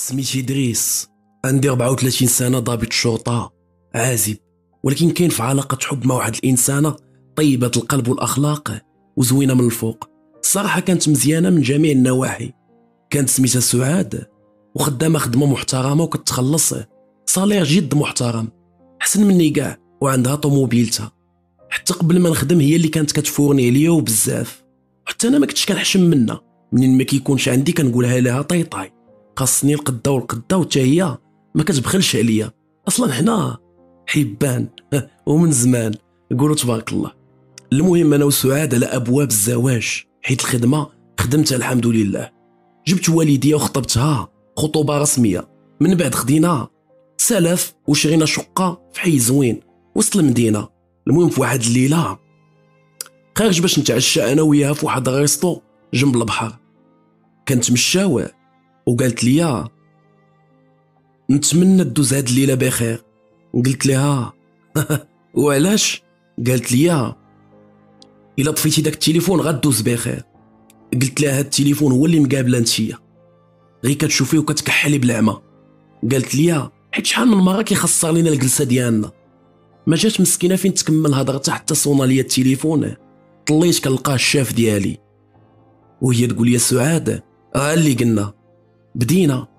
سميتي دريس، عندي 34 سنة، ضابط شرطة، عازب، ولكن كاين في علاقة حب مع واحد الإنسانة طيبة القلب والأخلاق وزوينة من الفوق. الصراحة كانت مزيانة من جميع النواحي. كانت سميتها سعاد وخدامة خدمة محترمة وكتخلص صالير جد محترم، حسن مني كاع، وعندها طوموبيلتها. حتى قبل ما نخدم هي اللي كانت كتفورني عليا وبزاف، حتى انا ما كنتش كنحشم منها. منين ما كيكونش عندي كنقولها لها طاي طاي، خاصني القده والقده، وتا هي ما كتبخلش عليا. اصلا حنا حبان ومن زمان، نقولوا تبارك الله. المهم انا وسعاد على ابواب الزواج، حيت الخدمه خدمتها الحمد لله. جبت والديا وخطبتها خطوبه رسميه، من بعد خدينا سلف وشرينا شقه في حي زوين وسط المدينه. المهم في واحد الليله خارج باش نتعشى انا وياها في واحد الريستو جنب البحر، كنتمشاو وقالت لي نتمنى دوز هاد الليله بخير. قلت لها وعلاش؟ قالت لي الا طفيتي داك التليفون غدوز بخير. قلت لها هاد التليفون هو اللي مقابله نتيا، غير كتشوفيه وكتكحلي بالعمى. قالت لي حيت شحال من مره كيخسر لينا الجلسه ديالنا. ما جات مسكينه فين تكمل هضرتها حتى صونا ليا التليفون، طليت كنلقاه الشاف ديالي وهي تقول لي سعاد اللي قلنا بدينا.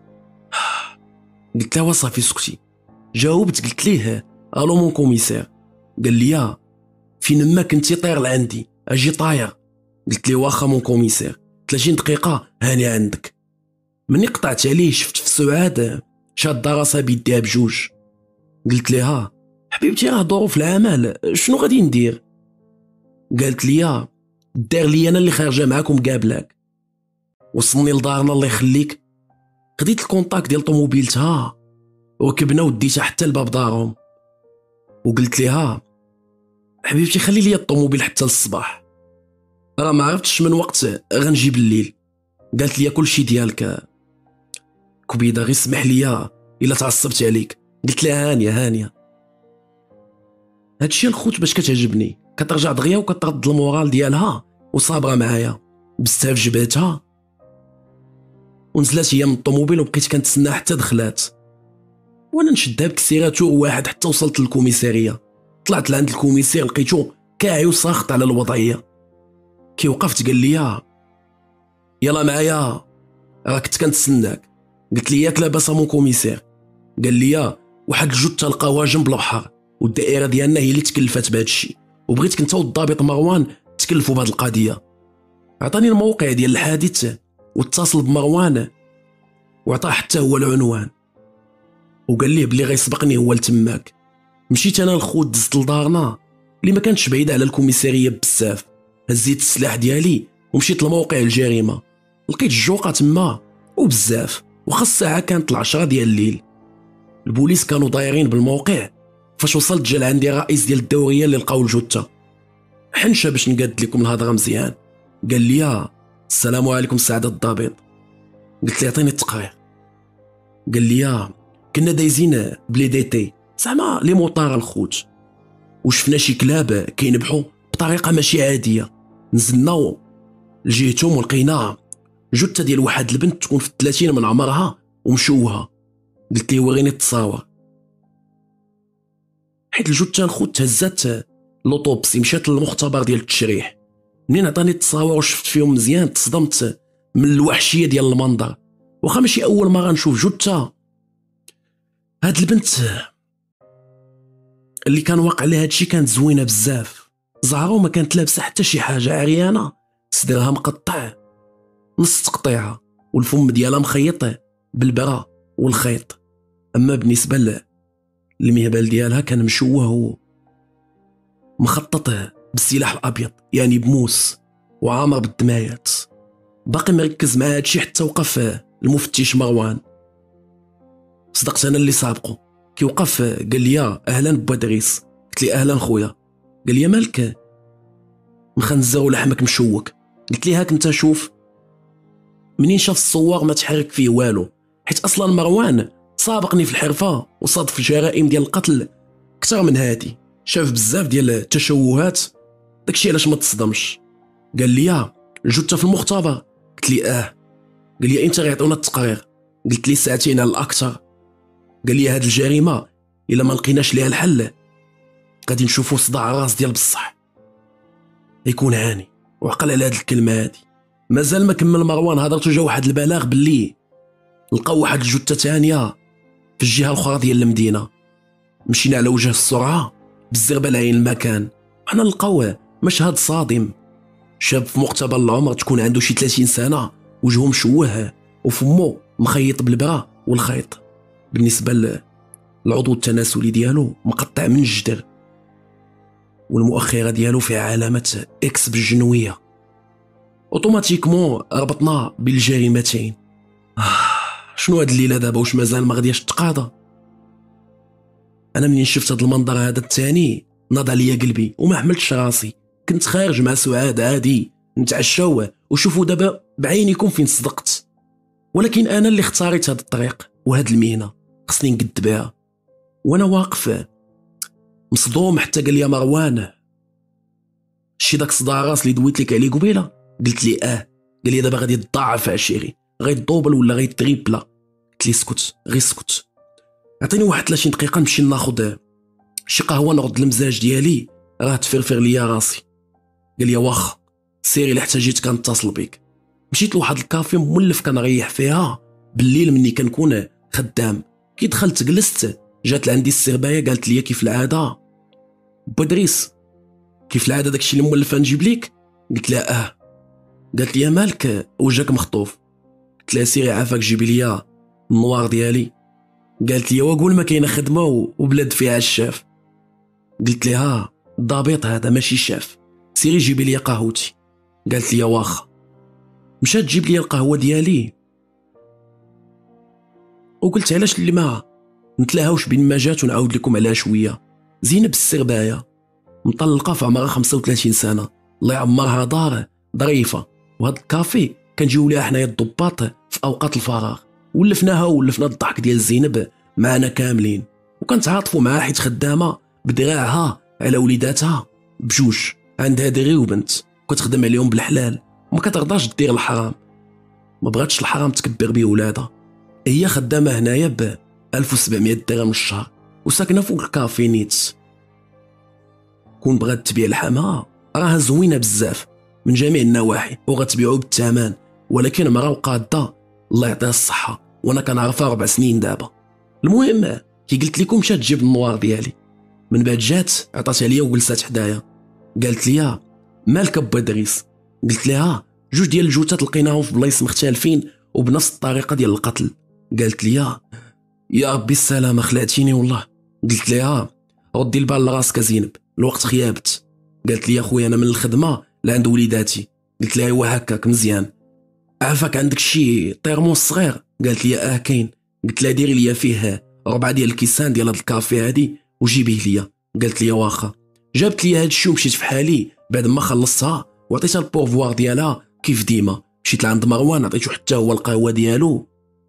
قلت لها وصافي سكتي. جاوبت قلت ليه الو مون كوميسير. قال لي فين ما كنتي طير لعندي اجي طاير. قلت لي واخا مون كوميسير، 30 دقيقه هاني عندك. مني قطعت عليه شفت في سعاد شاده راسها بيديها بجوج. قلت لها حبيبتي راه ظروف العمل، شنو غادي ندير؟ قالت لي دار لي انا اللي خارجه معاكم قابلاك. وصلني لدارنا الله يخليك، خديت الكونتاك ديال طوموبيلتها وركبنا وديتها حتى لباب دارهم. وقلت لها حبيبتي خلي لي الطوموبيل حتى للصباح، راه ما عرفتش من وقت غنجي بالليل. قالت لي كلشي ديالك كبيده، غير سمح لي الا تعصبت عليك. قلت لها هانيه هادشي الخوت باش كتعجبني، كترجع دغيا وكترد المورال ديالها وصابره معايا. بزتها في جبهتها ونزلات هي من الطوموبيل وبقيت كنتسنى حتى دخلات، وانا نشدها بكسيراتو واحد حتى وصلت للكوميساريه. طلعت لعند الكوميسير لقيتو كاعي وساخط على الوضعيه. كي وقفت قال لي يلا معايا راه كنت كنتسناك. قلت لي ياك لاباس مون كوميسير؟ قال لي واحد الجثه لقاوها جنب البحر والدائره ديالنا هي اللي تكلفات بهذا الشيء، وبغيتك انت والضابط مروان تكلفوا بهذه القضيه. عطاني الموقع ديال الحادث واتصل بمروان وعطاه حتى هو العنوان، وقال ليه بلي غيسبقني هو لتماك. مشيت انا الخوت دزت لدارنا اللي ما كانتش بعيده على الكوميساريه بزاف، هزيت السلاح ديالي ومشيت لموقع الجريمه. لقيت الجوقه تما وبزاف، وخا الساعه كانت 10 ديال الليل. البوليس كانوا دايرين بالموقع. فاش وصلت جا عندي رئيس ديال الدوريه اللي لقاو الجثه. حنشه باش نقاد لكم الهضره مزيان. قال لي السلام عليكم سعاده الضابط. قلت له عطيني التقرير. قال لي كنا دايزين بلي ديتي زعما لي موطار الخوت، وشفنا شي كلاب كينبحوا بطريقه ماشي عاديه. نزلنا لجهتهم ولقينا جثه ديال واحد البنت تكون في 30 من عمرها ومشوهه. قلت ليه وريني التصاور، حيت الجثه الخوت تهزات لوطوبسي مشات للمختبر ديال التشريح. منين عطاني التصاور وشفت فيهم مزيان تصدمت من الوحشيه ديال المنظر. واخا ماشي اول مره نشوف جثه، هاد البنت اللي كان واقع لها هادشي كانت زوينه بزاف، زهره وما كانت لابسه حتى شي حاجه، عريانه، صدرها مقطع نص تقطيعه، والفم ديالها مخيط بالبرا والخيط. اما بالنسبه للمهبل ديالها كان مشوه ومخطط بالسلاح الابيض يعني بموس وعامر بالدمايات. باقي مركز مع هادشي حتى وقف المفتش مروان. صدقت انا اللي سابقه. كي وقف قال لي اهلا بوادريس. قلت لي اهلا خويا. قال لي مالك مخنزر ولحمك مشوك؟ قلت لي هاك انت شوف. منين شاف الصور ما تحرك فيه والو، حيت اصلا مروان سابقني في الحرفه وصادف الجرائم ديال القتل اكثر من هادي، شاف بزاف ديال التشوهات، داكشي علاش ما تصدمش. قال لي الجثه في المختبر. قلت لي قال لي انت غيعطيونا التقرير. قلت لي ساعتين على الاكثر. قال لي هاد الجريمه الا ما لقيناش ليها الحل غادي نشوفوا صداع راس ديال بصح. يكون هاني وعقل على هاد الكلمه هادي. مازال ما كمل مروان هضرته، جا واحد البلاغ باللي لقاو واحد الجثه ثانيه في الجهه الاخرى ديال المدينه. مشينا على وجه السرعه بالزربه لعين المكان، وحنا لقاوه مشهد صادم. شاب في مقتبل العمر، تكون عنده شي 30 سنه، وجهه مشوه وفمه مخيط بالبرا والخيط. بالنسبه للعضو التناسلي ديالو مقطع من الجدر، والمؤخره ديالو فيها علامه اكس بالجنويه. اوتوماتيكمون ربطنا بين الجريمتين. شنو هاد الليله دابا؟ واش مازال ما غاديش تقاضى؟ انا منين شفت هاد المنظر هذا الثاني ناض عليا قلبي وما حملتش راسي. كنت خارج مع سعاد عادي نتعشاو وشوفوا دابا بعينيكم فين صدقت. ولكن انا اللي اختاريت هاد الطريق وهاد المهنه خصني نقد بها. وانا واقف مصدوم حتى قال لي مروان شي داك صداع راس اللي دويت لك عليه قبيله؟ قلت لي قال لي دابا غادي تضاعف عشيري، غيدوبل ولا غيتريبلا. قلت لي اسكت، غير اسكت، عطيني واحد 30 دقيقه نمشي ناخذ شي قهوه نرد المزاج ديالي، راه تفرفر ليا راسي. قال لي واخا سيري، لحتى جيت كنتصل بك. مشيت لواحد الكافي مولف كنريح فيها بالليل مني كنكون خدام. كي دخلت جلست جات لعندي السربايه قالت لي كيف العاده بدريس، كيف العاده داكشي اللي مولف نجيب ليك؟ قلت لها قالت لي مالك وجهك مخطوف؟ قلت لها سيري عافاك جيبي لي النوار ديالي. قالت لي وقول ما كاينه خدمه وبلاد فيها الشاف. قلت لها الضابط هذا ماشي شاف، سيري جيبي لي قهوتي. قالت لي واخا. مشات تجيب لي القهوه ديالي وقلت علاش اللي ما نتلاهاوش بين ما جات ونعاود لكم عليها شويه. زينب السربايه مطلقه في عمرها 35 سنه، الله يعمرها دار ظريفه، وهذا الكافي كنجيو ليها حنايا الضباط في اوقات الفراغ. ولفناها ولفنا الضحك ديال زينب معنا كاملين، وكنتعاطفوا معها حيت خدامه بدراعها على وليداتها بجوج، عندها دري وبنت وكتخدم عليهم بالحلال وما كترضاش دير الحرام. ما بغاتش الحرام تكبر بيه ولادها. هي خدامه هنايا ب 1700 درهم الشهر وساكنه فوق الكافي نيتس. كون بغات تبيع لحمها راها زوينه بزاف من جميع النواحي وغتبيعو بالثمن، ولكن مرا وقاده الله يعطيها الصحه، وانا كنعرفها 4 سنين دابا. المهم كي قلت لكم مشات تجيب النوار ديالي، من بعد جات عطاتها ليا وجلسات حدايا. قالت لي مالك ابا دريس؟ قلت لها جوج ديال الجثث لقيناهم في بلايص مختلفين وبنفس الطريقه ديال القتل. قالت لي يا ربي السلامه خلعتيني والله. قلت لها ردي البال لراسك زينب، الوقت خيابت. قالت لي خويا انا من الخدمه لعند وليداتي. قلت لها ايوا هكاك مزيان، عافاك عندك شي طيرموس صغير؟ قالت لي كاين. قلت لها ديري لي فيه 4 ديال الكيسان ديال هاد الكافي هادي وجيبيه ليا. قالت لي واخا. جابت لي هاد الشيء ومشيت في حالي. بعد ما خلصتها وعطيتها البورفوار ديالها كيف ديما، مشيت لعند مروان عطيتو حتى هو القهوه ديالو.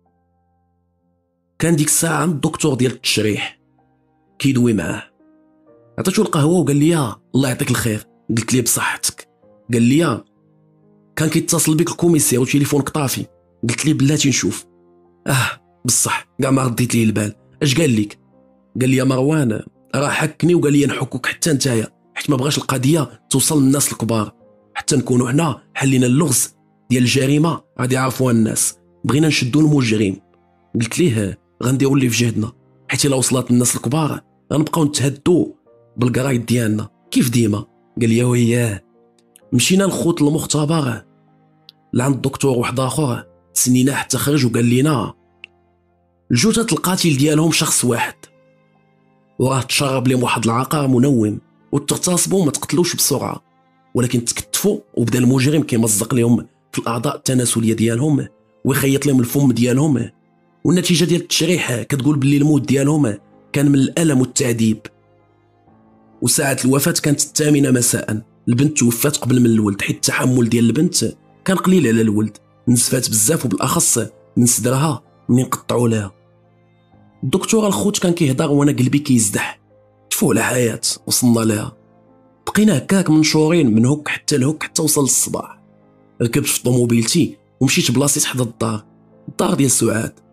كان ديك الساعه عند الدكتور ديال التشريح كيدوي معاه، عطيتو القهوه وقال لي الله يعطيك الخير. قلت لي بصحتك. قال لي كان كيتصل بك الكوميسير وتليفونك طافي. قلت لي بلاتي نشوف. بصح كاع ما رديت ليه البال. اش قال لك؟ قال لي يا مروان راه حكني وقال لي نحكوك حتى نتايا، حيت ما بغاش القضيه توصل للناس الكبار، حتى نكونوا حنا حلينا اللغز ديال الجريمه غادي يعرفوها الناس. بغينا نشدوا المجرم. قلت ليه غنديروا اللي في جهدنا، حيت الا وصلت للناس الكبار غنبقاو نتهدوا بالقرايد ديالنا كيف ديما. قال لي وياه. مشينا لخوت المختبر لعند الدكتور واحد اخر، تسنينا حتى خرج وقال لنا الجثث القاتل ديالهم شخص واحد، وراه تشرب لهم واحد العقار منوم وتغتصبوا ما تقتلوش بسرعه، ولكن تكتفوا وبدا المجرم كيمزق لهم في الاعضاء التناسليه ديالهم ويخيط لهم الفم ديالهم، والنتيجه ديال التشريح كتقول باللي الموت ديالهم كان من الالم والتعذيب. وساعه الوفاه كانت 8 مساء. البنت توفات قبل من الولد حيت التحمل ديال البنت كان قليل على الولد، نزفات بزاف وبالاخص من صدرها منين قطعوا لها. الدكتور الخوت كان كيهضر وانا قلبي كيزدح. شوفوا على حياه وصلنا لها. بقينا هكاك منشورين من هوك حتى لهوك حتى وصل الصباح. ركبت في طوموبيلتي ومشيت بلاصيت حدا الدار ديال سعاد.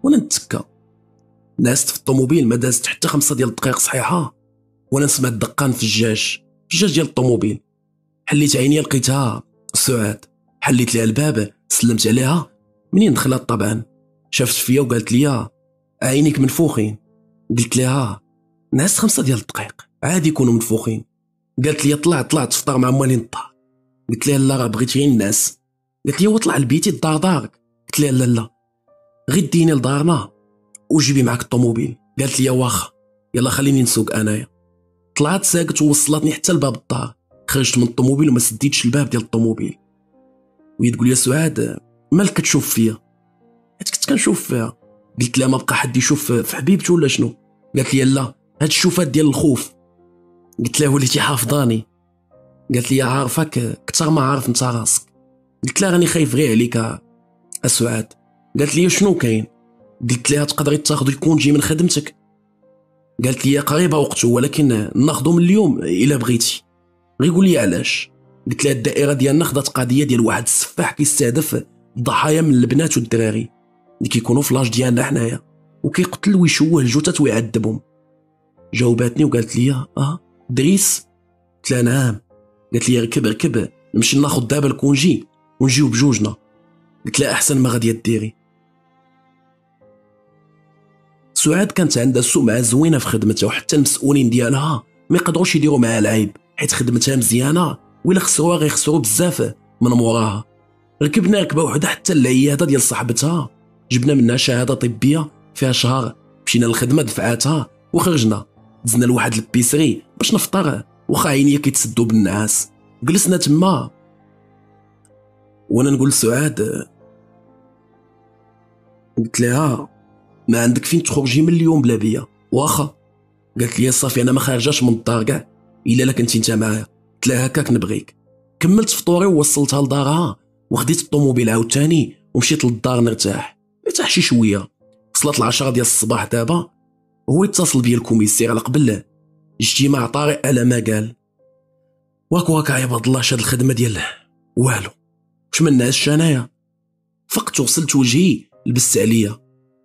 وانا نتسكى. نعست في الطوموبيل ما دازت حتى 5 ديال الدقائق صحيحه وانا سمعت دقان في الجاج ديال الطوموبيل. حليت عيني لقيتها سعاد. حليت ليها الباب سلمت عليها. منين دخلت طبعا شافت فيا وقالت لي عينيك منفوخين. قلت لها نعست 5 ديال الدقائق عادي يكونوا منفوخين. قالت لي طلع تفطر مع موالين الدار. قلت لها لا راه بغيت غير نعس. قالت لي واطلع لبيتي الدار دارك. قلت لها لا غير ديني لدارنا وجيبي معك الطوموبيل. قالت لي واخا يلا خليني نسوق انايا. طلعت ساقت ووصلتني حتى لباب الدار. خرجت من الطوموبيل وما سديتش الباب ديال الطوموبيل. وهي تقول لي سعاد مالك كتشوف فيا؟ حيت كنت كنشوف فيها. قلت لها ما بقى حد يشوف في حبيبته ولا شنو؟ قالت لي لا هاد الشوفات ديال الخوف. قلت لها وليتي حافظاني. قالت لي عارفك كثر ما عارف انت راسك. قلت لها راني خايف غير عليك سعاد. قالت لي شنو كاين؟ قلت لها تقدري تاخذ الكونجي من خدمتك. قالت لي قريبه وقته ولكن ناخذو من اليوم الا بغيتي. غير قول لي علاش. قلت لها الدائره ديالنا خدات قضيه ديال واحد السفاح كيستهدف الضحايا من البنات والدراري اللي كيكونوا في لاج ديالنا حنايا وكيقتل ويشوه الجثث ويعذبهم. جاوباتني وقالت لي دريس. قلت لها نعم. قالت لي ركب نمشي ناخذ دابا الكونجي ونجيو بجوجنا. قلت لها احسن ما غادي ديري. سعاد كانت عندها سمعه زوينه في خدمتها وحتى المسؤولين ديالها ما يقدروش يديروا معها العيب حيت خدمتها مزيانه وإلا خسروها غيخسروا بزاف من موراها. ركبنا ركبه وحده حتى العياده ديال صاحبتها جبنا منها شهاده طبيه فيها شهر. مشينا للخدمه دفعاتها وخرجنا دزنا لواحد البيسري باش نفطر واخا عينيا كيتسدوا بالنعاس. جلسنا تما وانا نقول لسعاد قلت لها ما عندك فين تخرجي من اليوم بلا بيا واخا. قالت لي صافي انا ما خارجاش من الدار كاع الا لا كنتي انت معايا. قلت لها هكاك نبغيك. كملت فطوري ووصلتها لدارها وخديت الطوموبيل عاوتاني ومشيت للدار نرتاح شي شويه. وصلت 10 ديال الصباح دابا هو اتصل بيا الكوميسير على قبل اجتماع طارئ على ما قال. واك عباد الله شاد الخدمه ديال والو واش من نعس انايا. فقت وغسلت وجهي لبست عليا.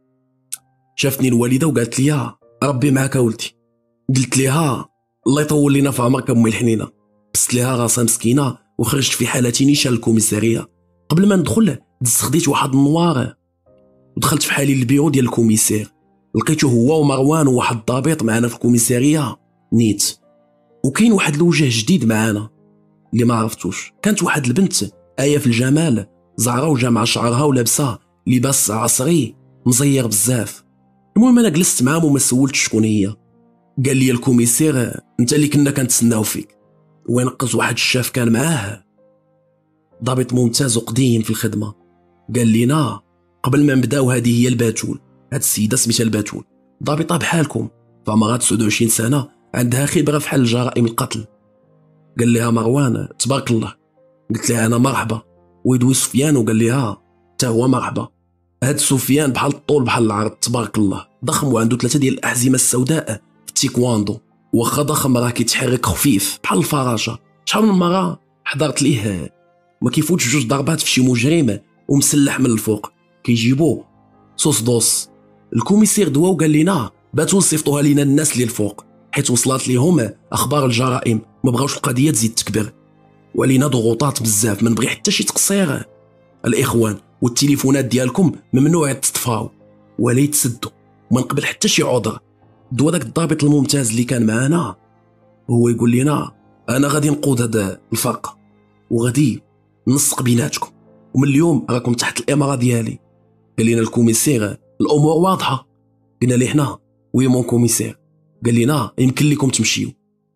شافتني الوالده وقالت لي ربي معاك ولدي. قلت لها الله يطول لينا في عمرك امي الحنينه. بست لها راسها مسكينه وخرجت في حالتي نيشان الكوميساريه. قبل ما ندخل خديت واحد النوار ودخلت في حالي للبيرو ديال الكوميسير. لقيته هو ومروان وواحد الضابط معنا في الكوميساريه نيت. وكاين واحد الوجه جديد معنا اللي ما عرفتوش. كانت واحد البنت آية في الجمال زعرة وجامعة شعرها ولابسه لباس عصري مزير بزاف. المهم انا جلست معاهم وما سولتش شكون هي. قال لي الكوميسير انت اللي كنا كنتسناو فيك. وينقز واحد الشاف كان معاه ضابط ممتاز وقديم في الخدمه. قال لينا قبل ما نبداو هذه هي الباتول. هاد السيده سميتها الباتول ضابطه بحالكم في عمرها 29 سنه عندها خبره في حل جرائم القتل. قال لها مروان تبارك الله. قلت لها انا مرحبا. ويدوي سفيان وقال لها حتى هو مرحبا. هاد سفيان بحال الطول بحال العرض تبارك الله ضخم وعنده 3 ديال الاحزمه السوداء في التيكواندو. واخا ضخم راه كيتحرك خفيف بحال الفراشه. شحال من مره حضرت ليه ما كيفوتش 2 ضربات في شي مجرم ومسلح من الفوق كيجيبوه صوص دوس. الكوميسير دوا وقال لنا باتوا نصيفطوها لينا الناس اللي الفوق حيت وصلت ليهم اخبار الجرائم ما بغاوش القضيه تزيد تكبر ولينا ضغوطات بزاف ما نبغي حتى شي تقصير. الاخوان والتليفونات ديالكم ممنوع تطفاو ولا يتسدوا وما نقبل حتى شي عذر. دوا داك الضابط الممتاز اللي كان معنا هو يقول لنا انا غادي نقود هذا الفرقه وغادي نسق بيناتكم ومن اليوم راكم تحت الاماره ديالي. قال لنا الكوميسير الامور واضحه. قلنا ليه حنا وي مون كوميسير. قال لنا يمكن لكم تمشيو.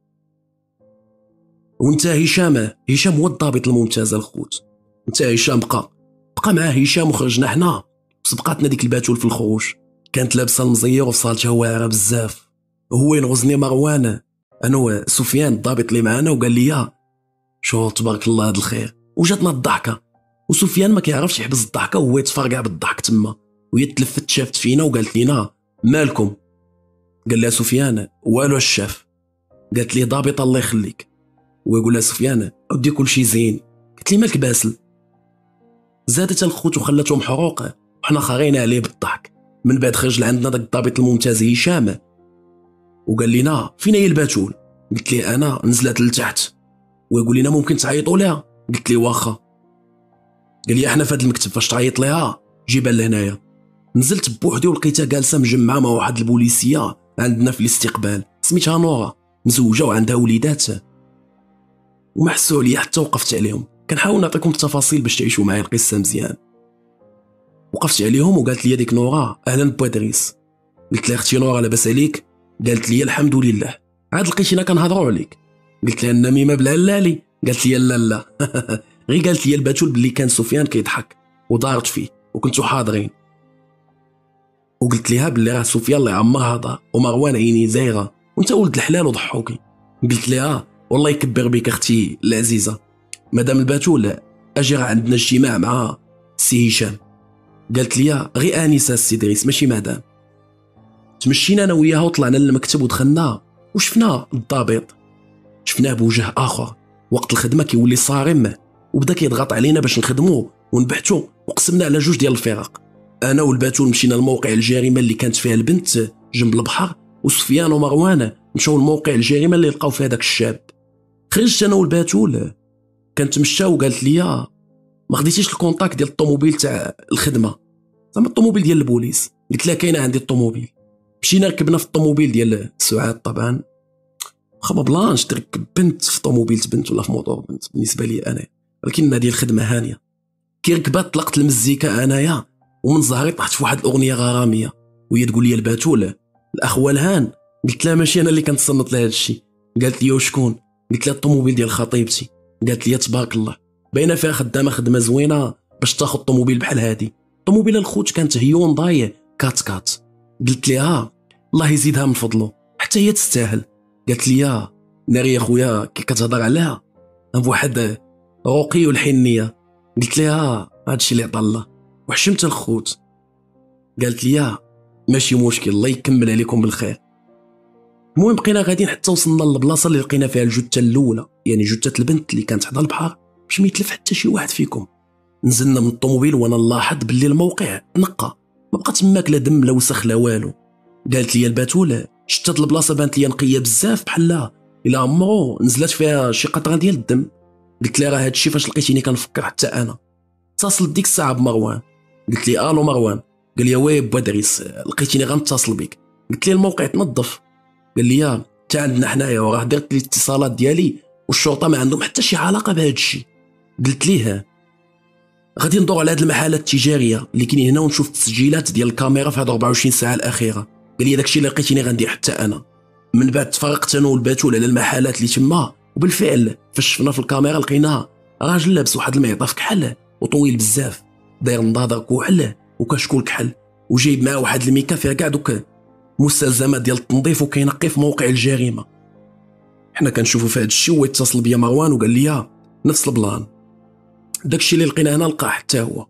وانت هشام هو الضابط الممتاز الخوت. انت هشام بقى مع هشام وخرجنا حنا وسبقاتنا ديك الباتول في الخروج. كانت لابسه المزير وصالتها واعره بزاف. هو ينغزني مروان انا وسفيان الضابط اللي معنا وقال لي شو تبارك الله هذا الخير. وجاتنا الضحكه وسفيان ما كيعرفش يحبس الضحكه وهو يتفرقع بالضحك تما. وهي تلفت شافت فينا وقالت لينا مالكم. قال لها سفيان والو الشاف. قالت لي ضابط الله يخليك. ويقول لها سفيان ودي كل شيء زين. قلت لي مالك باسل. زادت الخوت وخلاتهم حروق وحنا خارين عليه بالضحك. من بعد خرج لعندنا داك الضابط الممتاز هشام وقال لنا فين هي الباتول. قلت ليه انا نزلت لتحت ويقول لنا ممكن تعيطوا لها. قلت ليه واخا. قال لي احنا في هذا المكتب فاش تعيط ليها جيبها لهنايا. نزلت بوحدي ولقيتها جالسه مجمعه مع واحد البوليسيه عندنا في الاستقبال سميتها نورا، مزوجه وعندها وليدات وما حسوا عليا حتى وقفت عليهم. كنحاول نعطيكم التفاصيل باش تعيشوا معايا القصه مزيان. وقفت عليهم وقالت لي ديك نورا اهلا بوادريس. قلت لها اختي نورا لاباس عليك؟ قالت لي الحمد لله. عاد لقيتينا كنهضروا عليك. قلت لها النميمه بالعلالي. قالت لي لا لا غير قالت لي الباتول باللي كان سفيان كيضحك ودارت فيه وكنتو حاضرين. وقلت لها باللي راه سفيان الله يعمرها دار ومروان عيني زايغه وانت ولد الحلال وضحوكي. قلت لها والله يكبر بك اختي العزيزه، مادام الباتول اجي راه عندنا اجتماع مع سي هشام. قالت لي غير انسه السي دريس ماشي مادام. تمشينا انا وياها وطلعنا للمكتب ودخلنا وشفنا الضابط، شفناه بوجه اخر. وقت الخدمه كيولي صارم وبدا كيضغط علينا باش نخدمو ونبحثو وقسمنا على جوج ديال الفرق. انا والباتول مشينا لموقع الجريمه اللي كانت فيها البنت جنب البحر، وسفيان ومروان مشاو لموقع الجريمه اللي لقاو فيها داك الشاب. خرجت انا والباتول كنتمشاو وقالت لي ما خديتيش الكونتاكت ديال الطوموبيل تاع الخدمه زعما الطوموبيل ديال البوليس. قلت لها كاينه عندي الطوموبيل. مشينا ركبنا في الطوموبيل ديال سعاد. طبعا واخا ما بلانش تركب بنت في طوموبيل بنت ولا في موطور بنت بالنسبه لي انا، ولكن هذه الخدمه هانيه. كي ركبات طلقت المزيكا انايا ومن ظهري طحت في واحد الاغنيه غراميه وهي تقول لي الباتول الاخ والهان. قلت لها ماشي انا اللي كنتصنت لهذا الشيء. قالت لي وشكون؟ قلت لها الطوموبيل ديال خطيبتي. قالت لي تبارك الله باينه فيها خدامه خدمه زوينه باش تاخذ طوموبيل بحال هادي. طوموبيل الخوت كانت هيونداي كات كات. قلت لها الله يزيدها من فضله حتى هي تستاهل. قالت لي ناري يا خويا كي كتهضر عليها بواحد رقي والحنيه. قلت لها هادشي اللي عطا الله وحشمت الخوت. قالت لي ماشي مشكل الله يكمل عليكم بالخير. المهم بقينا غاديين حتى وصلنا للبلاصه اللي لقينا فيها الجثه الاولى، يعني جثه البنت اللي كانت حدا البحر باش ما يتلف حتى شي واحد فيكم. نزلنا من الطوموبيل وانا نلاحظ باللي الموقع نقى، ما بقى تماك لا دم لا وسخ لا والو. قالت لي الباتول شتات البلاصه بانت لي نقيه بزاف بحال الا عمرو نزلت فيها شي قطره ديال الدم. قلت لها راه هادشي فاش لقيتيني كنفكر حتى انا. اتصلت ديك الساعه بمروان. قلت لي الو مروان. قال لي وي بوادريس لقيتيني غنتصل بك. قلت لي الموقع تنظف. قال لي حتى عندنا حنايا وراه درت لي الاتصالات ديالي والشرطه ما عندهم حتى شي علاقه بهذا الشيء. قلت ليه غادي ندور على هاد المحلات التجاريه اللي كاينين هنا ونشوف التسجيلات ديال الكاميرا في هاد 24 ساعه الاخيره. قال لي داكشي اللي لقيتيني غندير حتى انا. من بعد تفرقت انا والباتول على المحلات اللي تما، وبالفعل فاش شفنا في الكاميرا لقينا راجل لابس واحد المعطف في كحل وطويل بزاف داير نضاضر كحل وكشكول كحل وجايب معاه واحد الميكا فيها كاع دوك مستلزمات ديال التنظيف وكينقي في موقع الجريمه. حنا كنشوفوا في هذا الشيء ويتصل بيا مروان وقال لي نفس البلان داكشي اللي لقينا هنا لقاه حتى هو.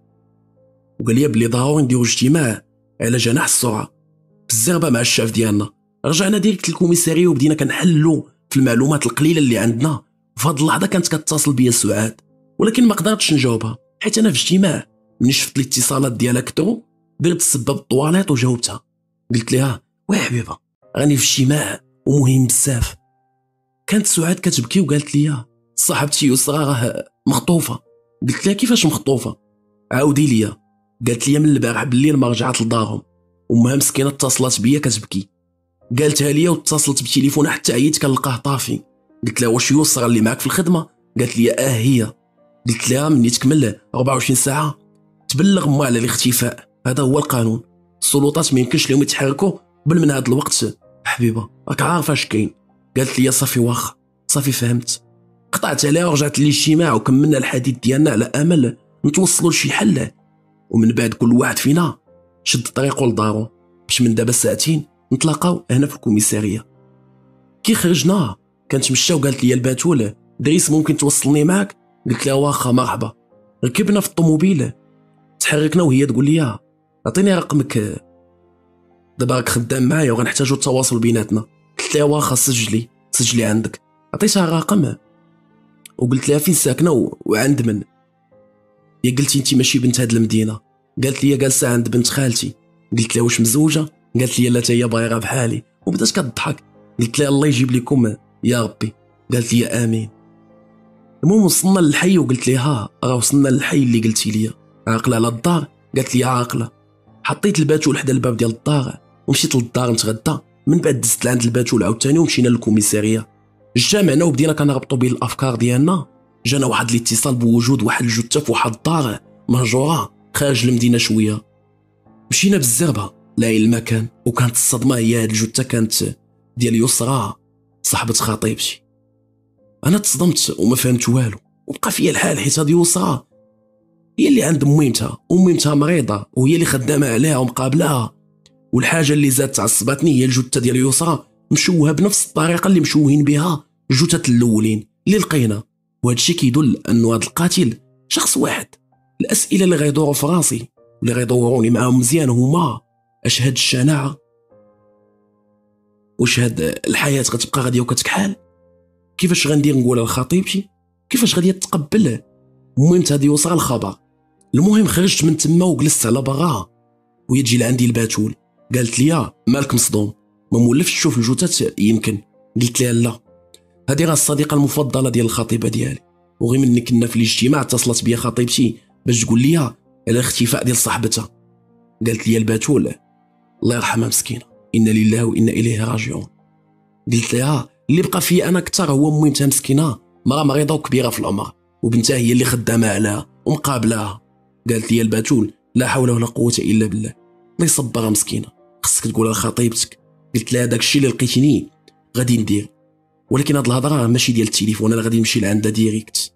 وقال لي بلي ضروري نديرو اجتماع على جناح السرعه بالزربه مع الشاف ديالنا. رجعنا ديريكت للكوميساريه وبدينا كنحلوا في المعلومات القليله اللي عندنا. وفي هاد اللحظه كانت كتتصل بيا سعاد ولكن ما قدرتش نجاوبها حيت انا في اجتماع. ملي شفت الاتصالات ديالها كثروا درت السبه بالطواليط وجاوبتها. قلت لها وي حبيبه راني في اجتماع ومهم بزاف. كانت سعاد كتبكي وقالت لي صاحبتي يسرى راه مخطوفه. قلت لها كيفاش مخطوفه؟ عاودي لي. قالت لي من البارح بالليل ما رجعت لدارهم وامها مسكينه اتصلت بيا كتبكي. قالتها لي واتصلت بتليفونها حتى عييت كنلقاه طافي. قلت لها واش يسرى اللي معك في الخدمه؟ قالت لي هي. قلت لها مني تكمل 24 ساعه تبلغ امها على الاختفاء، هذا هو القانون. السلطات ما يمكنش لهم يتحركوا قبل من هذا الوقت. حبيبه راك عارفه اش كاين. قالت لي صافي واخا صافي فهمت. قطعت عليها ورجعت للاجتماع وكملنا الحديث ديالنا على امل نتوصلوا لشي حل. ومن بعد كل واحد فينا شد طريقه لدارو باش من دابا ساعتين نتلاقاو هنا في الكوميساريه. كي خرجنا كانت مشى وقالت لي الباتول دريس ممكن توصلني معك؟ قلت لها واخا مرحبا. ركبنا في الطوموبيل تحركنا وهي تقول لي عطيني رقمك دابا راك خدام معايا وغنحتاجو التواصل بيناتنا. قلت لها واخا سجلي عندك. عطيتها الرقم وقلت لها فين ساكنه وعند من. هي قلتي انت ماشي بنت هاد المدينه؟ قالت لي جالسه عند بنت خالتي. قلت لها واش مزوجه؟ قالت لي لا هي باغيه بحالي، وبدات كتضحك. قلت لها الله يجيب لكم يا ربي. قالت لي امين. المهم وصلنا للحي وقلت لها راه وصلنا للحي اللي قلتي لي، عاقله على الدار؟ قالت لي عاقله. حطيت الباتول حدا الباب ديال الدار ومشيت للدار نتغدى. من بعد دزت لعند الباتول عاوتاني ومشينا للكوميساريه. اجتمعنا وبدينا كنربطوا بين الافكار ديالنا. جانا واحد الاتصال بوجود واحد الجثه في واحد الدار مهجوره خارج المدينه شويه. مشينا بالزربه لاين المكان، وكانت الصدمه هي هاد الجثه كانت ديال يسرى صاحبه خطيبتي. انا تصدمت وما فهمت والو، وبقى فيا الحال حيت هاد يسرى هي اللي عند ميمتها مريضه وهي اللي خدامه عليها ومقابلاها. والحاجه اللي زادت عصبتني هي الجثه ديال يسرى مشوهه بنفس الطريقه اللي مشوهين بها الجثث الاولين اللي لقينا. وهذا الشيء كيدل انه هذا القاتل شخص واحد. الاسئله اللي غيدوروا في راسي واللي غيدوروني معاهم مزيان هما: اش هاد الشناعه؟ واش هاد الحياه غتبقى غاديه وكتكحال؟ كيفاش غندير نقولها لخطيبتي؟ كيفاش غادي تقبل المهم هادي وصل الخبر؟ المهم خرجت من تما وجلست على برا، وهي تجي لعندي الباتول قالت لي مالك مصدوم؟ ما مولفش تشوف الجثث يمكن؟ قلت لها لا، هذه راه الصديقه المفضله ديال الخطيبه ديالي، وغير مني كنا في الاجتماع اتصلت بيا خطيبتي باش تقول لي على الاختفاء ديال صاحبتها. قالت لي الباتول الله يرحمها مسكينه، انا لله وانا اليه راجعون. قلت لها اللي بقى فيا انا اكثر هو ميمتها مسكينه، مرا مريضه وكبيره في العمر، وبنتها هي اللي خدامه عليها ومقابلاها. قالت لي الباتول لا حول ولا قوه الا بالله، الله يصبرها مسكينه، خصك تقولها لخطيبتك. قلت لها داك الشيء اللي لقيتيني غادي ندير، ولكن هاد الهضره ماشي ديال التليفون، انا غادي نمشي لعندها ديريكت.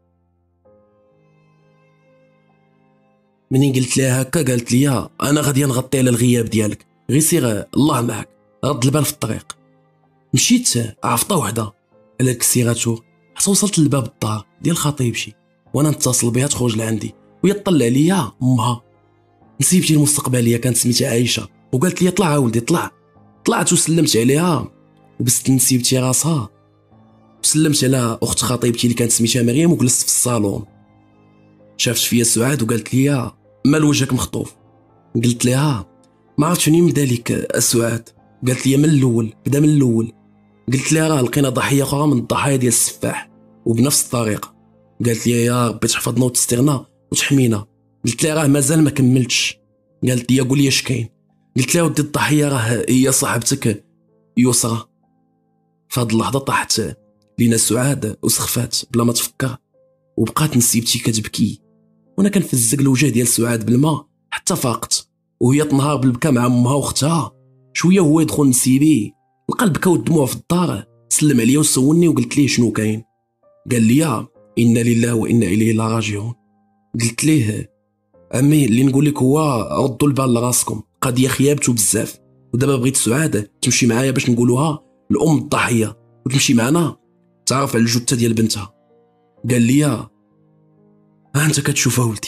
منين قلت لها هكا قالت لي انا غادي نغطي على الغياب ديالك، غير سير الله معك، رد البال في الطريق. مشيت عفطه وحده على الكسيراتور حتى وصلت لباب الدار ديال خطيبتي، وانا نتصل بها تخرج لعندي وهي تطلع ليا امها. نسيبتي المستقبليه كانت سميتها عايشه، وقالت لي طلع ولدي طلع. طلعت وسلمت عليها وبست نسيبتي راسها، وسلمت على اخت خطيبتي اللي كانت سميتها مريم وجلست في الصالون. شافت فيا سعاد وقالت لي مال وجهك مخطوف؟ قلت لها ما عرفتش منين بدا لك السعاد. قالت لي من الاول، بدا من الاول. قلت لها راه لقينا ضحيه اخرى من الضحايا ديال السفاح وبنفس الطريقه. قالت لي يا ربي تحفظنا وتسترنا وتحمينا. قلت لها راه مازال ما كملتش. قالت لي قول لي اش كاين. قلت لها ودي الضحيه راه هي صاحبتك يسرى. في هاد اللحظه طاحت لينا سعاد وسخفات بلا ما تفكر، وبقات نسيبتي كتبكي، وانا كنفزق الوجه ديال سعاد بالماء حتى فاقت، وهي تنهار بالبكا مع امها واختها. شويه هو يدخل نسيبي لقى البكا والدموع في الدار، سلم عليا وسولني وقلت ليه شنو كاين. قال لي انا لله وانا اليه راجعون. قلت ليه عمي اللي نقول لك هو ردوا البال لراسكم، قضيه خيابتو بزاف، ودابا بغيت سعاد تمشي معايا باش نقولوها الام الضحيه، وتمشي معنا تعرف على الجثه ديال بنتها. قال لي انت كتشوف ولدي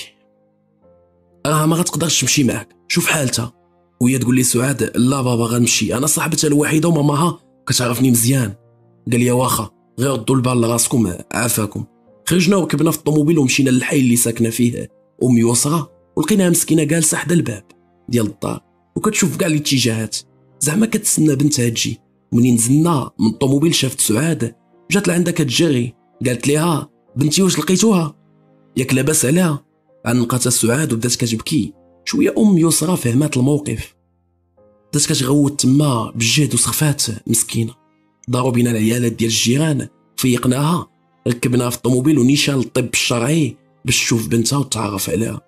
راه ما غتقدرش تمشي معاك، شوف حالتها. وهي تقول لي سعاد لا بابا غنمشي، انا صاحبتها الوحيده وماماها كتعرفني مزيان. قال لي واخا غير ردوا البال لراسكم عافاكم. خرجنا وركبنا في الطوموبيل ومشينا للحي اللي ساكنه فيه ام يسرى، ولقيناها مسكينه جالسه حدا الباب ديال الدار وكتشوف كاع الاتجاهات، زعما كتسنى بنتها تجي. منين نزلنا من الطوموبيل شافت سعاد جات لعندها كتجري، قالت ليها بنتي واش لقيتوها؟ ياك لاباس عليها؟ عنقتها سعاد وبدات كتبكي. شويه ام يسرى فهمات الموقف، بدات كتغوت تما بالجهد وسخفات مسكينه. داروا بينا العيالات ديال الجيران، فيقناها، ركبناها في الطوموبيل ونيشان للطب الشرعي باش تشوف بنتها وتعرف عليها.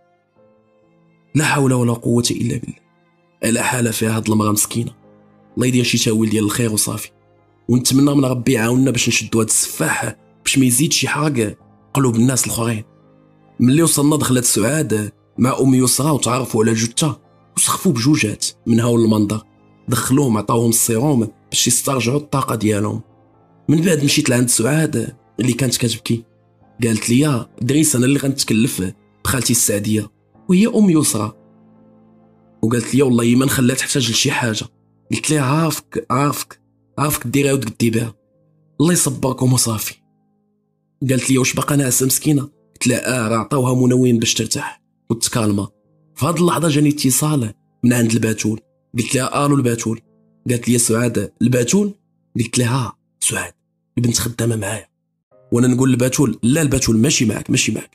لا حول ولا قوه الا بالله على حاله فيها هاد المراه مسكينه. الله يدير شي تاويل ديال الخير وصافي، ونتمنى من ربي يعاوننا باش نشدوا هاد السفاح باش ما يزيدش يحرق قلوب الناس الاخرين. ملي وصلنا دخلت سعاد مع ام يسرى وتعرفوا على الجثه وسخفوا بجوجات من هاول المنظر، دخلوهم عطاوهم السيروم باش يسترجعوا الطاقه ديالهم. من بعد مشيت لعند سعاد اللي كانت كتبكي، قالت لي دريس انا اللي غنتكلف بخالتي السعديه وهي ام يسرى، وقالت لي والله ما نخليها تحتاج لشي حاجه. قلت لها عارفك ديريها وتقدي بها، الله يصبركم وصافي. قالت لي واش باقا ناعسه مسكينه؟ قلت لها راه عطاوها منوين باش ترتاح وتكالما. في هاد اللحظه جاني اتصال من عند الباتول قلت لها الو الباتول. قالت لي سعاد الباتول. قلت لها سعاد البنت خدامه معايا. وانا نقول الباتول لا الباتول ماشي معاك ماشي معاك.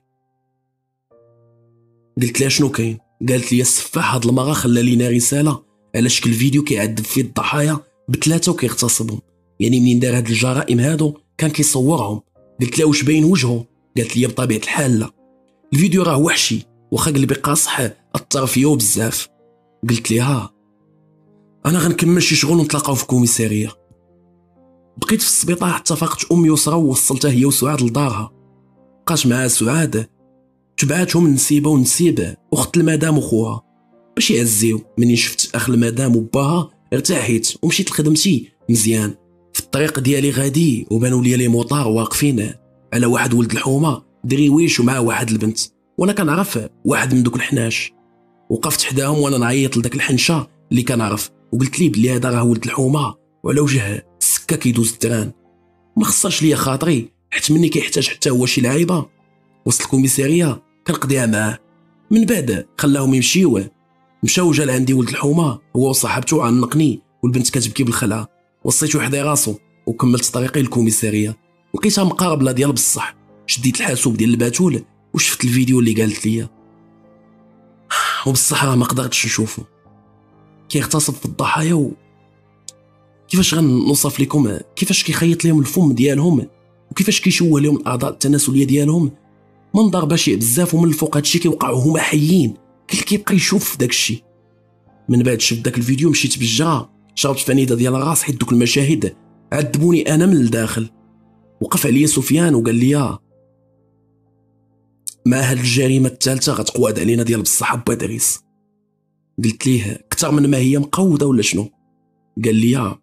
قلت لها شنو كاين؟ قالت لي السفاح هاد المره خلى لينا رساله على شكل فيديو كيعذب فيه الضحايا بثلاثه وكيغتصبهم، يعني منين دار هاد الجرائم هادو كان كيصورهم. قلت لها واش باين وجهه؟ قالت لي بطبيعه الحال لا، الفيديو راه وحشي واخا قلبي قاصح اثر فيا بزاف. قلت لها انا غنكمل شي شغل ونتلاقاو في الكوميساريه. بقيت في السبيطار حتى فاقت ام يسرى ووصلتها هي وسعاد لدارها. بقات معها سعاد، تبعاتهم نسيبه ونسيب اخت المدام وخوها باش يعزيو. منين شفت اخ المدام وباها ارتاحيت ومشيت لخدمتي مزيان. في الطريق ديالي غادي وبانوا لي لي موطار واقفين على واحد ولد الحومه دريويش ومعاه واحد البنت، وانا كنعرف واحد من دوك الحناش. وقفت حداهم وانا نعيط لذاك الحنشه اللي كنعرف، وقلت ليه بلي هذا راه ولد الحومه وعلى وجه السكه كيدوز الدران. ما خسرش ليا خاطري حيت مني كيحتاج حتى هو شي لعيبه وسط الكوميساريه كنقضيها معاه. من بعد خلاهم يمشيو، مشاو جا لعندي ولد الحومه هو وصاحبته عنقني والبنت كتبكي بالخلعه. وصيت وحدي راسو وكملت طريقي للكوميساريه. لقيتها مقاربله ديال بصح. شديت الحاسوب ديال الباتول وشفت الفيديو اللي قالت لي، وبصح راه ما قدرتش نشوفه كيغتصب في الضحايا. كيفاش غنوصف لكم كيفاش كيخيط لهم الفم ديالهم وكيفاش كيشوه لهم الاعضاء التناسليه ديالهم. منظر بشع بزاف، ومن الفوق هادشي كيوقعوا هما حيين. كيبقى يشوف في داكشي. من بعد شفت داك الفيديو مشيت بالجرا شربت فنيده ديال الراس حيت دوك المشاهد عذبوني انا من الداخل. وقف عليا سفيان وقال لي مع هاد الجريمه الثالثه غتقواد علينا ديال بصح با دريس. قلت ليه اكثر من ما هي مقوده ولا شنو؟ قال لي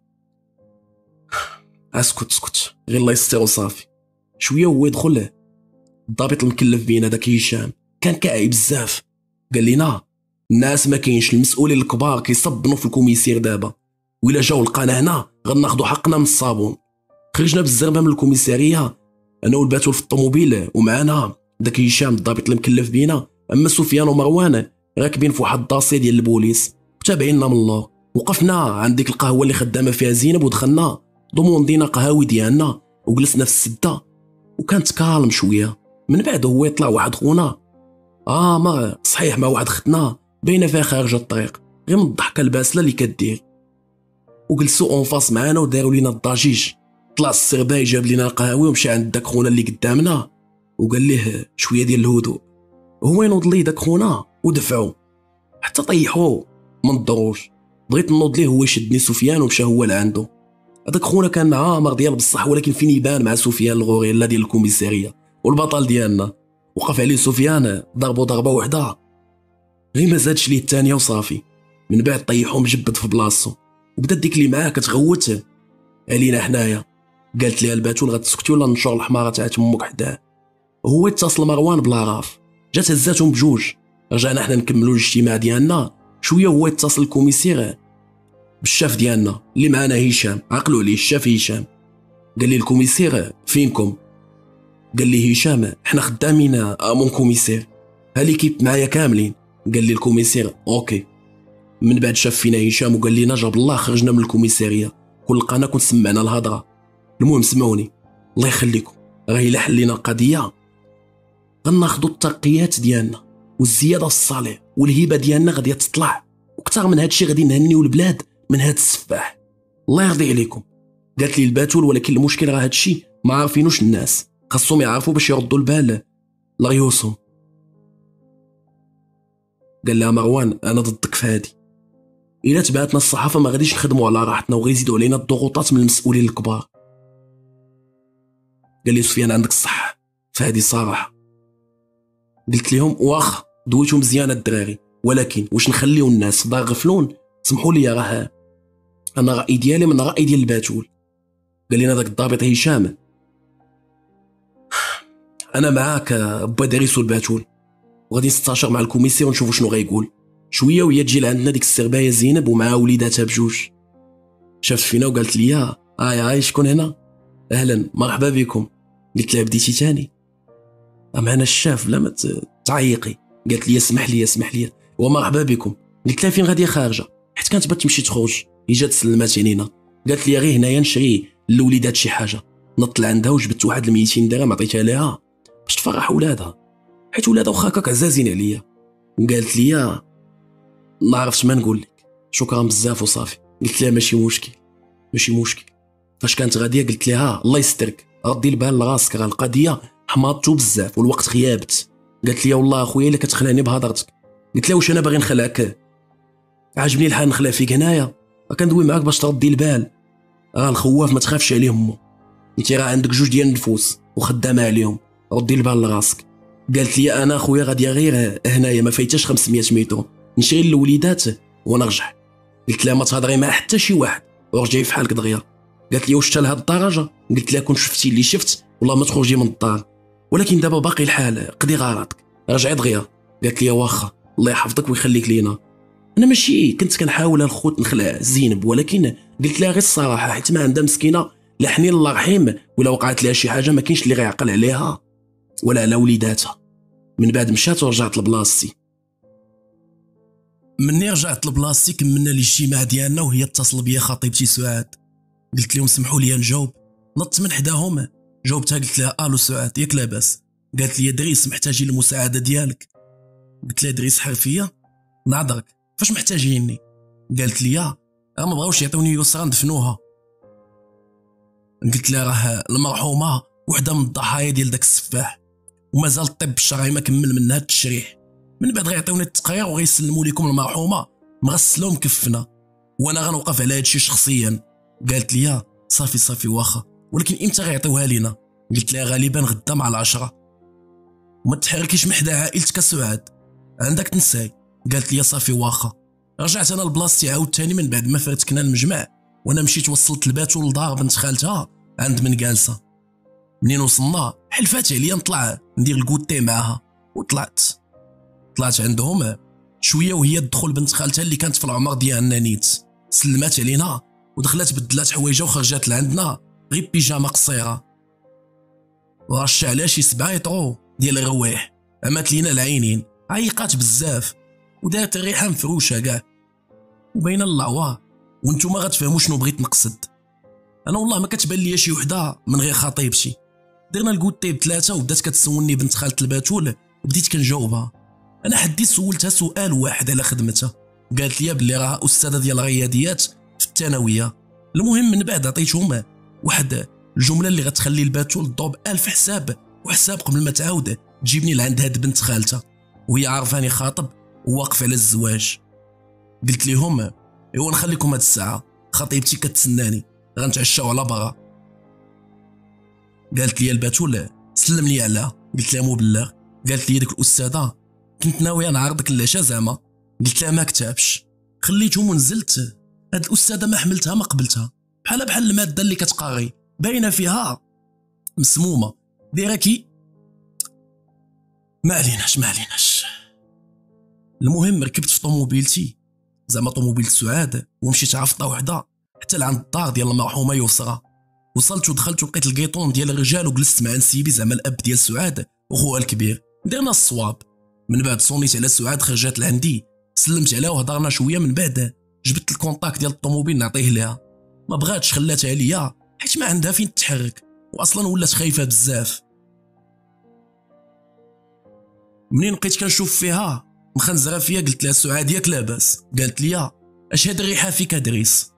اسكت غير الله يستر وصافي. شويه هو يدخل الضابط المكلف بينا داك هشام كان كاعي بزاف. قال لنا الناس ما كاينش، المسؤولين الكبار كيصبنوا في الكوميسير دابا، وإلا جاو لقانا هنا غناخذوا حقنا من الصابون. خرجنا بالزربه من الكوميساريه انا والباتول في الطوموبيل، ومعنا داك هشام الضابط المكلف بينا. اما سفيان ومروان راكبين في واحد الداسي ديال البوليس وتابعيننا من اللور. وقفنا عند ديك القهوه اللي خدامه فيها زينب ودخلنا ضموندينا قهاوي ديالنا وجلسنا في السده وكانت كالم شويه. من بعد هو يطلع واحد خونا ما صحيح مع واحد ختنا باينه فيها خارجه الطريق غير من الضحكه الباسله اللي كدير. وجلسوا اون فاس معانا وداروا لينا الضجيج. طلع السرباي جاب لينا القهاوي ومشى عند داك خونا اللي قدامنا وقال ليه شويه ديال الهدوء. هو ينوض ليه داك خونا ودفعو حتى طيحوه من الدروج. بغيت نوض ليه هو يشدني سفيان ومشى هو لعندو. هذاك خونا كان معاه عامر ديال بصح، ولكن فين يبان مع سفيان الغوريلا ديال الكوميساريه والبطل ديالنا. وقف عليه سفيان ضربو ضربه وحده غير ما زادش ليه الثانيه وصافي. من بعد طيحو مجبد في بلاصتو وبدات ديك اللي معاه كتغوت علينا حنايا. قالت لي الباتول غتسكتي ولا نشر الحماره تاع تمك حداه. هو اتصل مروان بلا راف، جات هزاتهم بجوج. رجعنا حنا نكملوا الاجتماع ديالنا شويه. هو اتصل الكوميسير بالشاف ديالنا اللي معنا هشام، عقلوا عليه الشاف هشام. قال لي الكوميسير فينكم؟ قال لي هشام حنا خدامين مون كوميسير ها ليكيب معايا كاملين. قال لي الكوميسير اوكي. من بعد شاف فينا هشام وقال لنا جاب الله خرجنا من الكوميساريه ولقانا كنت سمعنا الهضره. المهم سمعوني الله يخليكم، راه الا حلينا القضيه غناخذوا الترقيات ديالنا والزياده الصالح والهبه ديالنا غادي تطلع، وكثر من هادشي غادي نهنيو البلاد من هاد السفاح. الله يرضي عليكم. قالت لي الباتول ولكن المشكل راه هادشي ما عارفينوش الناس، خاصهم يعرفوا باش يردوا البال لريوسهم. قال لها مروان انا ضدك في هادي، الا تبعتنا الصحافه ما غاديش نخدموا على راحتنا وغيزيدوا علينا الضغوطات من المسؤولين الكبار. قال لي سفيان عندك الصح في هذه صراحه. قلت لهم واخ دويتو مزيان الدراري، ولكن واش نخليو الناس في دار غفلون؟ سمحوا لي راه انا راي ديالي من راي ديال الباتول. قال لنا داك الضابط هشام انا معاك با دريس والباتول وغادي نستشر مع الكوميسير ونشوفوا شنو غايقول. شويه وهي تجي لعندنا ديك السربايه زينب ومعها وليداتها بجوج. شافت فينا وقالت لي هاي شكون هنا؟ اهلا مرحبا بكم. قلت لها بديتي تاني؟ معنا الشاف بلا ما تعيقي. قالت لي اسمح لي ومرحبا بكم. قلت لها فين غاديه خارجه؟ حيت كانت باغا تمشي تخرج، هي جات سلمات علينا، قالت لي غير هنايا نشري للوليدات شي حاجه. نط لعندها وجبت واحد 200 درهم عطيتها لها باش تفرح ولادها، حيت ولادها واخا هكاك عزازين عليا. وقالت لي ما عرفتش ما نقول لك، شكرا بزاف وصافي. قلت لها ماشي مشكل ماشي مشكل. فاش كانت غاديه قلت لها الله يسترك، ردي البال لراسك، راه القضيه حماضتو بزاف والوقت غيابت. قالت لي والله اخويا الا كتخلعني بهضرتك. قلت لها واش انا باغي نخلعك؟ عاجبني الحال نخلع فيك هنايا، كندوي معاك باش تردي البال. راه الخواف ما تخافش عليه امو، انت راه عندك جوج ديال النفوس وخدامه عليهم، ردي البال لراسك. قالت لي انا اخويا غادي غير هنايا ما فايتاش 500 متر، نشري للوليدات ونرجع. قلت لها ما تهضري مع حتى شي واحد ورجعي في حالك دغيا. قالت لي واش حتى لهاد الدرجه؟ قلت لها كون شفتي اللي شفت والله ما تخرجي من الدار، ولكن دابا باقي الحال، قضي غلطك رجعي دغيا. قالت لي واخا الله يحفظك ويخليك لينا. انا ماشي كنت كنحاول الخوت نخلع زينب، ولكن قلت لها غير الصراحه، حيت ما عندها مسكينه لا حنين الله رحيم، ولا وقعت لها شي حاجه ما كاينش اللي غيعقل عليها ولا على وليداتها. من بعد مشات ورجعت لبلاصتي. مني رجعت لبلاصتي كملنا الاجتماع ديالنا، وهي اتصل بيا خطيبتي سعاد. قلت لهم سمحوا لي نجاوب. نطت من حداهم جاوبتها، قلت لها الو سعاد ياك لاباس؟ قالت لي دريس محتاجين المساعده ديالك. قلت لها دريس حرفيه؟ نعذرك فاش محتاجيني؟ قالت لي راه ما بغاوش يعطوني يسرى ندفنوها. قلت لها راه المرحومه وحده من الضحايا ديال داك السفاح، ومازال الطب الشرعي ما كمل منها التشريح. من بعد غيعطيوني التقرير وغيسلموا لكم المرحومه مغسله ومكفنه، وانا غنوقف على هادشي شخصيا. قالت لي صافي صافي واخا، ولكن امتى غيعطيوها لينا؟ قلت لها غالبا غدا مع 10. وما تحركيش من حدا عائلتك سعاد، عندك تنساي. قالت لي صافي واخا. رجعت انا لبلاصتي عاوتاني من بعد ما فرتكنا المجمع، وانا مشيت وصلت الباتو لدار بنت خالتها عند من جالسه. منين وصلنا حلفات عليا نطلع ندير الكوتي معاها، طلعت عندهم شويه وهي تدخل بنت خالتها اللي كانت في العمر ديالنا نيت، سلمات علينا ودخلت بدلات حوايجها وخرجت لعندنا غير بيجامه قصيره، ورش عليها شي 7 يطرو ديال الروايح. عمات لينا العينين، عيقات بزاف ودارت الريحه مفروشه كاع وبين اللعوه. وانتم غتفهموا شنو بغيت نقصد. انا والله ما كتبان ليا شي وحده من غير خطيبتي. درنا الكوتي ب3 وبدات كتسولني بنت خالت الباتول، بديت كنجاوبها. انا حديت سولتها سؤال واحد على خدمتها، قالت لي بلي راه استاذه ديال الرياضيات في الثانويه. المهم من بعد عطيتهم واحد الجمله اللي غتخلي الباتول تضرب 1000 حساب وحساب قبل ما تعاود تجيبني لعند هاد بنت خالتها وهي عارفاني خاطب وواقف على الزواج. قلت لهم ايوا نخليكم هاد الساعه، خطيبتي كتسناني غنتعشاو على برا. قالت لي الباتول سلم لي عليها. قلت لها مبلغ. قالت لي ديك الاستاذه كنت ناوي نعرضك العشاء زعما. قلت لها ما كتبش، خليتهم ونزلت. هاد الاستاذه ما حملتها ما قبلتها، بحال الماده اللي كتقاري باينه فيها مسمومه دايره كي ما عليناش. المهم ركبت في طوموبيلتي زعما طوموبيل سعاد ومشيت عفطه وحده حتى لعند الدار ديال المرحومه يسرى. وصلت ودخلت ولقيت الكيطون ديال الرجال وجلست مع نسيبي زعما الاب ديال سعاد وخوها الكبير. درنا الصواب. من بعد صونيت على سعاد خرجت لعندي، سلمت عليها وهضرنا شويه. من بعد جبت الكونطاك ديال الطوموبيل نعطيه لها، ما بغاتش خلاتها ليا حيت ما عندها فين تتحرك واصلا ولات خايفه بزاف. منين بقيت كنشوف فيها مخنزره فيا قلت لها سعاد ياك لاباس؟ قالت لي اش هاد الريحه فيك ادريس؟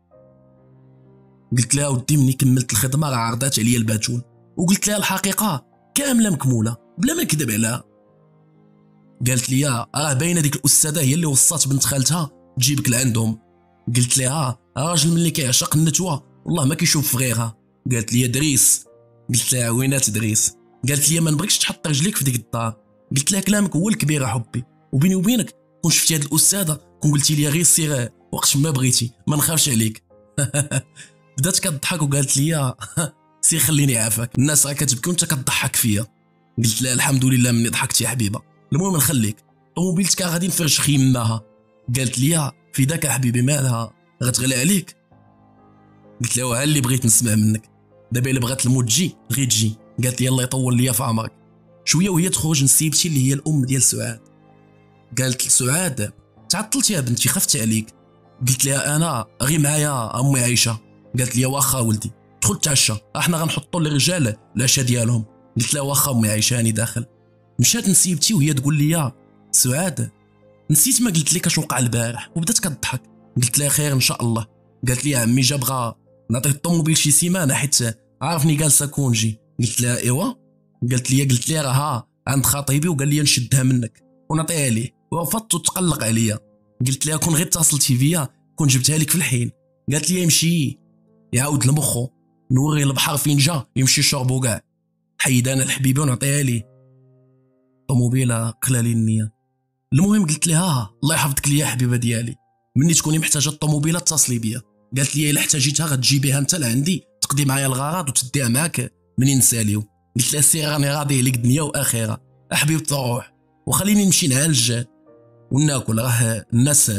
قلت لها ودي مني كملت الخدمه راه عرضات عليا الباتون، وقلت لها الحقيقه كامله مكموله بلا ما نكذب عليها. قالت لي راه باينه ديك الاستاذه هي اللي وصات بنت خالتها تجيبك لعندهم. قلت لها راجل ملي كيعشق النتوه والله ما كيشوف في غيرها. قالت لي دريس. قلت لها وينات دريس؟ قالت لي ما نبغيكش تحط رجليك في ديك الدار. قلت لها كلامك هو الكبير حبي، وبيني وبينك كون شفتي هاد الاستاذه كون قلتي لي غير سير وقت ما بغيتي ما نخافش عليك. بدات كتضحك وقالت لي سير خليني عافاك، الناس راه كتبكي وانت كتضحك فيا. قلت لها الحمد لله مني ضحكتي يا حبيبه، المهم نخليك طوموبيلتك غادي نفرش خيمناها. قالت لي في داك حبيبي مالها غتغلى عليك؟ قلت لها وها اللي بغيت نسمع منك، دابا الا بغات الموت تجي غير تجي. قالت لي الله يطول ليا في عمرك. شويه وهي تخرج نسيبتي اللي هي الام ديال سعاد. قالت لسعاد تعطلتي يا بنتي خفت عليك. قلت لها انا غير معايا امي عايشه. قالت لي واخا ولدي دخل تعشى، احنا غنحطوا للرجال العشاء ديالهم. قلت لها واخا امي عايشه راني داخل. مشات نسيبتي وهي تقول لي سعاد نسيت ما قلت لك اش وقع البارح، وبدات كضحك. قلت لها خير ان شاء الله. قالت لي عمي جا بغا نعطيه الطوموبيل شي سيمانه حيت عارفني جالسه كونجي. قلت لها ايوا. قلت لي راه عند خطيبي وقال لي نشدها منك ونعطيها ليه، وفضت وتقلق عليا. قلت لها كون غير اتصلتي بيا كون جبتها لك في الحين. قالت لي يمشي يعاود لمخو نوري البحر فين جا يمشي شربو كاع. حيد انا الحبيبه ونعطيها ليه. طوموبيله قلالي النيه. المهم قلت لها الله يحفظك ليا حبيبه ديالي، مني تكوني محتاجه الطوموبيله اتصلي بيا. قالت لي الا احتاجيتها غتجيبيها انت لعندي تقضي معايا الغرض وتديها معاك منين نساليو. قلت لها سير راني راضي عليك دنيا واخره حبيبه الروح، وخليني نمشي نعالج وناكل. راه الناس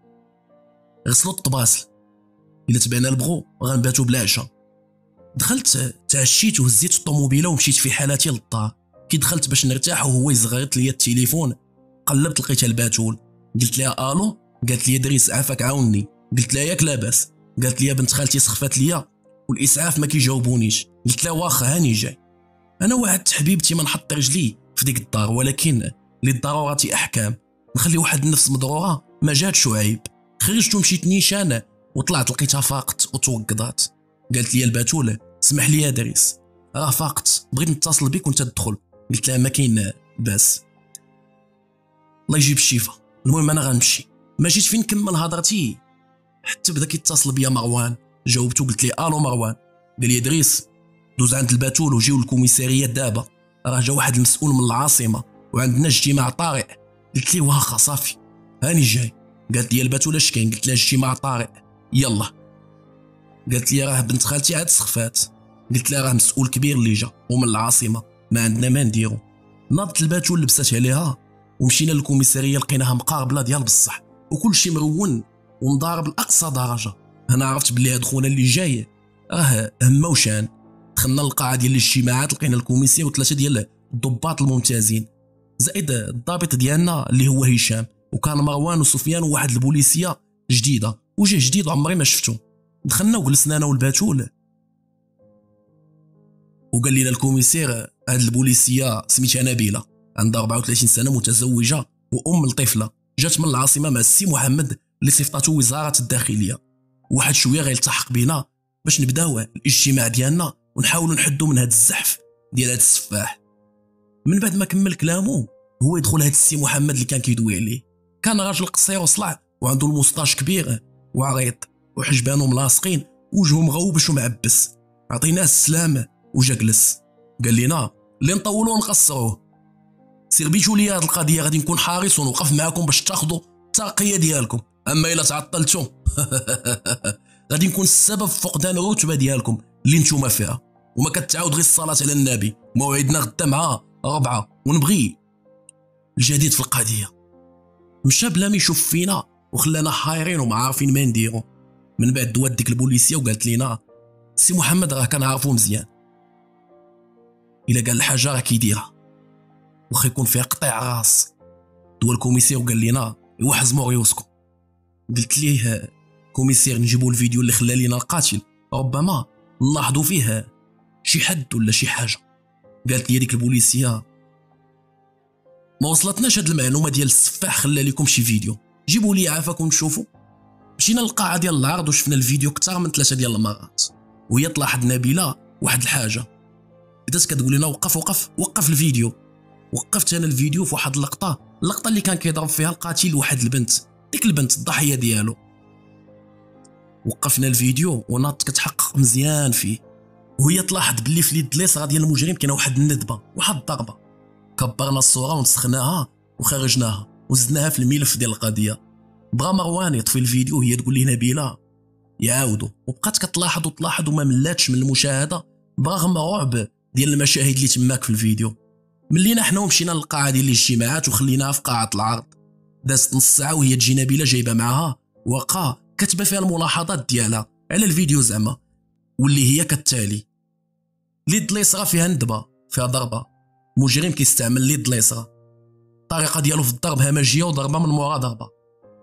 غسلوا الطباسل، الا تبعنا البغو غنباتوا بلا عشاء. دخلت تعشيت وهزيت الطوموبيله ومشيت في حالتي للدار. كي دخلت باش نرتاح وهو يزغرط ليا التليفون قلبت لقيتها الباتول. قلت لها الو. قالت لي دريس عافاك عاوني. قلت لها ياك لاباس. قالت لي بنت خالتي سخفات ليا والاسعاف ما كيجاوبونيش. قلت لها واخا هاني جاي. انا وعدت حبيبتي ما نحط رجلي في ديك الدار، ولكن للضروره احكام، نخلي واحد النفس مضروره ما جاتش عيب. خرجت ومشيت نيشان وطلعت لقيتها فاقت وتوقضات. قالت لي الباتول اسمح لي يا دريس راه فاقت بغيت نتصل بك وانت تدخل. قلت لها ما كاين باس الله يجيب الشفا. المهم انا غنمشي. ما جيت فين نكمل هضرتي حتى بدا كيتصل بيا مروان. جاوبته قلت لي الو مروان. قال لي دريس دوز عند الباتول وجيو الكوميساريه دابا، راه جا واحد المسؤول من العاصمه وعندنا اجتماع طارئ. قلت لي واخا صافي هاني جاي. قالت لي الباتول اش كاين؟ قلت لها اجتماع طارئ يلا. قالت لي راه بنت خالتي عاد سخفات. قلت لها راه مسؤول كبير اللي جا ومن العاصمه ما عندنا ما نديرو. ناضت الباتول لبسات عليها ومشينا للكوميساريه لقيناها مقاربله ديال بصح وكل شيء مرون ومضارب لاقصى درجه. انا عرفت بلي هاد خونا اللي جاي راه همه وشان. دخلنا للقاعه ديال الاجتماعات لقينا الكوميسير وثلاثه ديال الضباط الممتازين زائد الضابط ديالنا اللي هو هشام، وكان مروان وسفيان وواحد البوليسيه جديده وجه جديد عمري ما شفته. دخلنا وجلسنا انا والباتول وقال لنا الكوميسير هاد البوليسيه سميتها نبيله عندها 34 سنه متزوجه وام لطفله جات من العاصمه مع السي محمد اللي صيفطاتو وزاره الداخليه. واحد شويه غيلتحق بينا باش نبداو الاجتماع ديالنا ونحاولوا نحدوا من هاد الزحف ديال هاد السفاح. من بعد ما كمل كلامه هو يدخل هاد السي محمد اللي كان كيدوي عليه. كان راجل قصير وصلع وعنده الموسطاش كبير وعريض وحجبانه ملاصقين وجهه مغوبش ومعبس. عطيناه السلام وجا جلس. قال لنا اللي نطولوا ونقصروه سير بيجوا لي هاد القضيه غادي نكون حريص ونوقف معاكم باش تاخذوا الترقيه ديالكم، اما الا تعطلتوا غادي نكون السبب في فقدان الرتبه ديالكم اللي نتوما فيها. وما كتعاود غير الصلاه على النبي. موعدنا غدا مع 4 ونبغي الجديد في القضيه. مشى بلا ما يشوف فينا وخلانا حايرين وما عارفين ما نديرو. من بعد دوات ديك البوليسيه وقالت لينا سي محمد راه كنعرفو مزيان، الا قال الحاجه راه كيديرها واخا يكون فيها قطيع راس. دوا الكوميسير وقال لينا ايوا حزموا ريوسكم. قلت ليه كوميسير نجيبوا الفيديو اللي خلى لينا القاتل ربما نلاحظوا فيه شي حد ولا شي حاجه. قالت لي ديك البوليسيه ما وصلتناش هاد المعلومه ديال السفاح خلى لكم شي فيديو، جيبوا لي عافاكم نشوفوا. مشينا للقاعه ديال العرض وشفنا الفيديو اكثر من 3 ديال المرات وهي تلاحظ نبيله واحد الحاجه. بدات كتقول لنا وقف الفيديو. وقفت انا الفيديو في واحد اللقطه اللي كان كيضرب فيها القاتل واحد البنت، ديك البنت الضحيه ديالو. وقفنا الفيديو وناضت كتحقق مزيان فيه وهي تلاحظ باللي في اليد اليسرى ديال المجرم كاينه واحد الندبه واحد الضربه. كبرنا الصوره ونسخناها وخرجناها وزدناها في الملف ديال القضيه. بغى مروان يطفي الفيديو وهي تقول لي نبيله يعاودوا، وبقات كتلاحظ وما ملاتش من المشاهده برغم رعب ديال المشاهد اللي تماك في الفيديو. ملينا حنا ومشينا للقاعه ديال الاجتماعات وخليناها في قاعه العرض. دازت نص ساعه وهي تجي نبيله جايبه معاها ورقه كاتبه فيها الملاحظات ديالها على الفيديو زعما، واللي هي كالتالي: اليد اليسرى فيها ندبه فيها ضربه، مجرم كيستعمل اليد اليسرى، الطريقه ديالو في الضرب همجيه وضربه من مورا ضربه،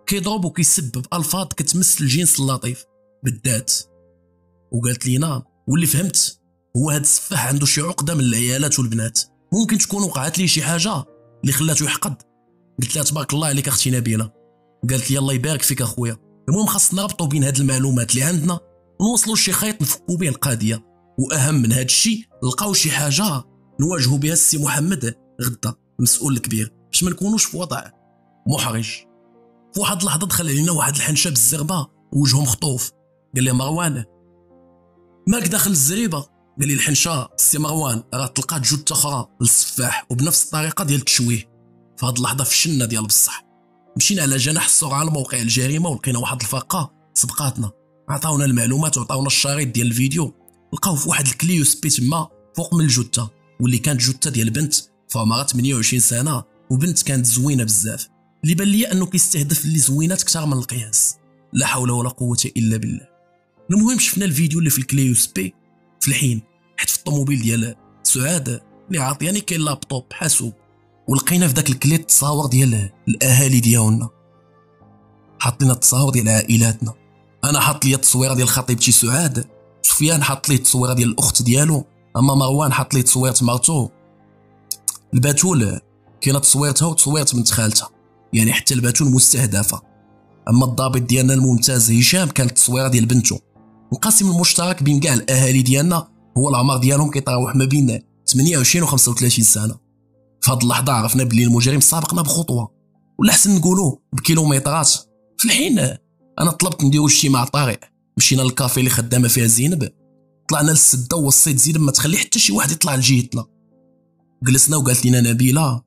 كيضرب وكيسب بألفاظ كتمس الجنس اللطيف بالذات. وقالت لينا واللي فهمت هو هاد السفاح عنده شي عقده من العيالات والبنات، ممكن تكون وقعت ليه شي حاجه اللي خلاته يحقد. قلت لها تبارك الله عليك اختي نبيله. قالت لي الله يبارك فيك اخويا، المهم خاصنا نربطوا بين هاد المعلومات اللي عندنا ونوصلوا لشي خيط نفكوا به القضيه، واهم من هاد الشيء نلقاو شي حاجه نواجهوا بها السي محمد غدا المسؤول الكبير، باش ما نكونوش في وضع محرج. في واحد اللحظه دخل علينا واحد الحنشه بالزربه ووجهه مخطوف. قال لي مروان ماك داخل الزريبه؟ قال لي الحنشه السي مروان راه تلقات جثه اخرى للسفاح وبنفس الطريقه ديال التشويه. في هاد اللحظه فشلنا ديال بصح، مشينا على جناح السرعه لموقع الجريمه ولقينا واحد الفاقه سبقاتنا، عطاونا المعلومات وعطاونا الشريط ديال الفيديو. لقاو في واحد الكلي USB تما فوق من الجثه، واللي كانت جثه ديال بنت في عمرها 28 سنه، وبنت كانت زوينه بزاف، اللي بان لي انه كيستهدف اللي زوينات اكثر من القياس. لا حول ولا قوه الا بالله. المهم شفنا الفيديو اللي في الكلي USB في الحين حيت في الطوموبيل ديال سعاد اللي عاطياني كاين لابطوب حاسوب، ولقينا في داك الكلي التصاور ديال الاهالي ديالنا، حاطين التصاور ديال عائلاتنا. انا حاط لي التصويره ديال خطيبتي سعاد، سفيان حاط لي التصويره ديال الاخت ديالو، اما مروان حاط لي تصويره مرتو الباتول، كاينه تصويرتها وتصويره بنت خالتها، يعني حتى الباتول مستهدفه. اما الضابط ديالنا الممتاز هشام كانت التصويره ديال بنته. القاسم المشترك بين كاع الاهالي ديالنا هو العمر ديالهم كيتراوح ما بين 28 و 35 سنه. في هاد اللحظه عرفنا بلي المجرم سابقنا بخطوه، ولا حسن نقولوا بكيلومترات. في الحين انا طلبت نديرو اجتماع طارئ، مشينا للكافي اللي خدامه فيها زينب، طلعنا للسده ووصيت زينب ما تخلي حتى شي واحد يطلع لجهتنا. جلسنا وقالت لنا نبيله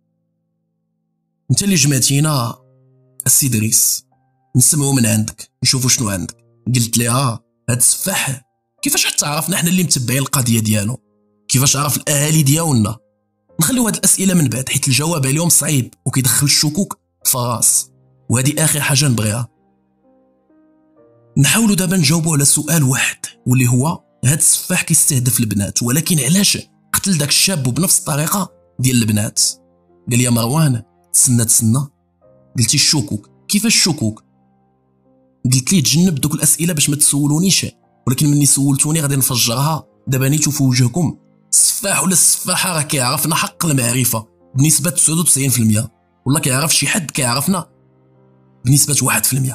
انت اللي جمعتينا السي دريس، نسمعوا من عندك نشوفوا شنو عندك. قلت لها هاد السفاح كيفاش حتى عرفنا حنا اللي متبعين القضيه ديالو؟ كيفاش عرف الاهالي ديالنا؟ نخليو هاد الاسئله من بعد حيت الجواب عليهم صعيب وكيدخل الشكوك في الراس، وهذه اخر حاجه نبغيها. نحاولوا دابا نجاوبوا على سؤال واحد واللي هو هاد السفاح كيستهدف البنات، ولكن علاش قتل داك الشاب وبنفس الطريقه ديال البنات؟ قال لي مروان تسنى قلتي الشكوك. كيفاش الشكوك؟ قلت ليه تجنب دوك الاسئله باش ما تسولونيش، ولكن مني سولتوني غادي نفجرها. دابا نيتو في وجهكم السفاح ولا السفاحه راه كيعرفنا حق المعرفه بنسبه 99%، ولا كيعرف شي حد كيعرفنا بنسبه 1%.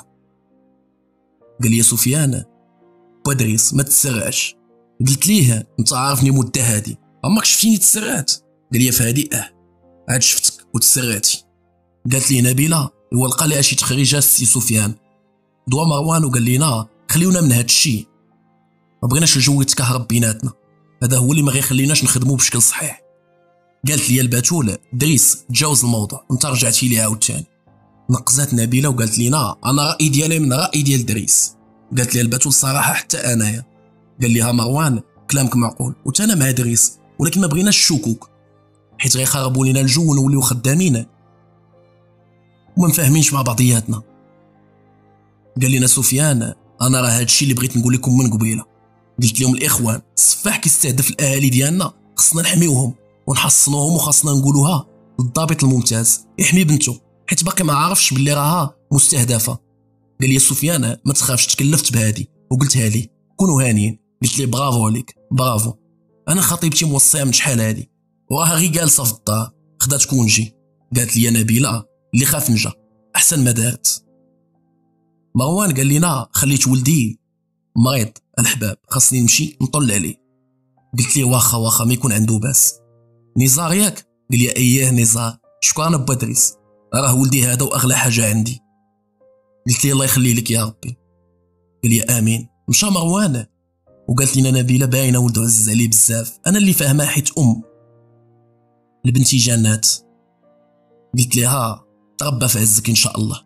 قال لي سفيان بادريس ما تسرعش. قلت ليه انت عارفني مده هادي عمرك شفتيني تسرعت؟ قال لي في هادي عاد شفتك وتسرعتي. قالت لي نبيله هو لقى لها شي تخريجه السي سفيان دوا مروان وقال لينا خليونا من هاد الشيء، ما بغيناش الجو يتكهرب بيناتنا، هذا هو اللي ما غيخليناش نخدمو بشكل صحيح. قالت لي الباتول دريس تجاوز الموضوع وانت رجعتي لي عاوتاني. نقزات نبيله وقالت لينا انا رايي ديالي من راي ديال دريس. قالت لي الباتول صراحه حتى انايا. قال ليها مروان كلامك معقول وتا انا مع دريس، ولكن ما بغيناش الشكوك حيت غيخربوا لينا الجو ونوليو خدامين وما مفاهمينش مع بعضياتنا. قال لنا سفيان انا راه هادشي اللي بغيت نقول لكم من قبيله. قلت لهم الاخوان السفاح كيستهدف الاهالي ديالنا، خصنا نحميوهم ونحصنوهم، وخاصنا نقولوها للضابط الممتاز يحمي بنته حيت باقي ما عارفش باللي راها مستهدفه. قال لي سفيان ما تخافش، تكلفت بهادي وقلتها لي كونوا هانيين. قلت لي برافو عليك برافو، انا خطيبتي موصيه من شحال هادي وراها غير جالسه في الدار خدات كونجي. قالت لي نبيله اللي خاف نجا احسن ما دارت. مروان قال لنا خليت ولدي مريض الحباب خاصني نمشي نطل عليه. قلت ليه واخا ما يكون عنده باس. نزار ياك؟ قال لي اييه نزار، شكرا با دريس، راه ولدي هذا واغلى حاجه عندي. قلت ليه الله يخلي لك يا ربي. قال لي امين. مشى مروان وقالت لنا نبيله باينه ولده عزيز عليه بزاف، انا اللي فاهمها حيت لبنتي جنات. قلت لها تربى في عزك ان شاء الله.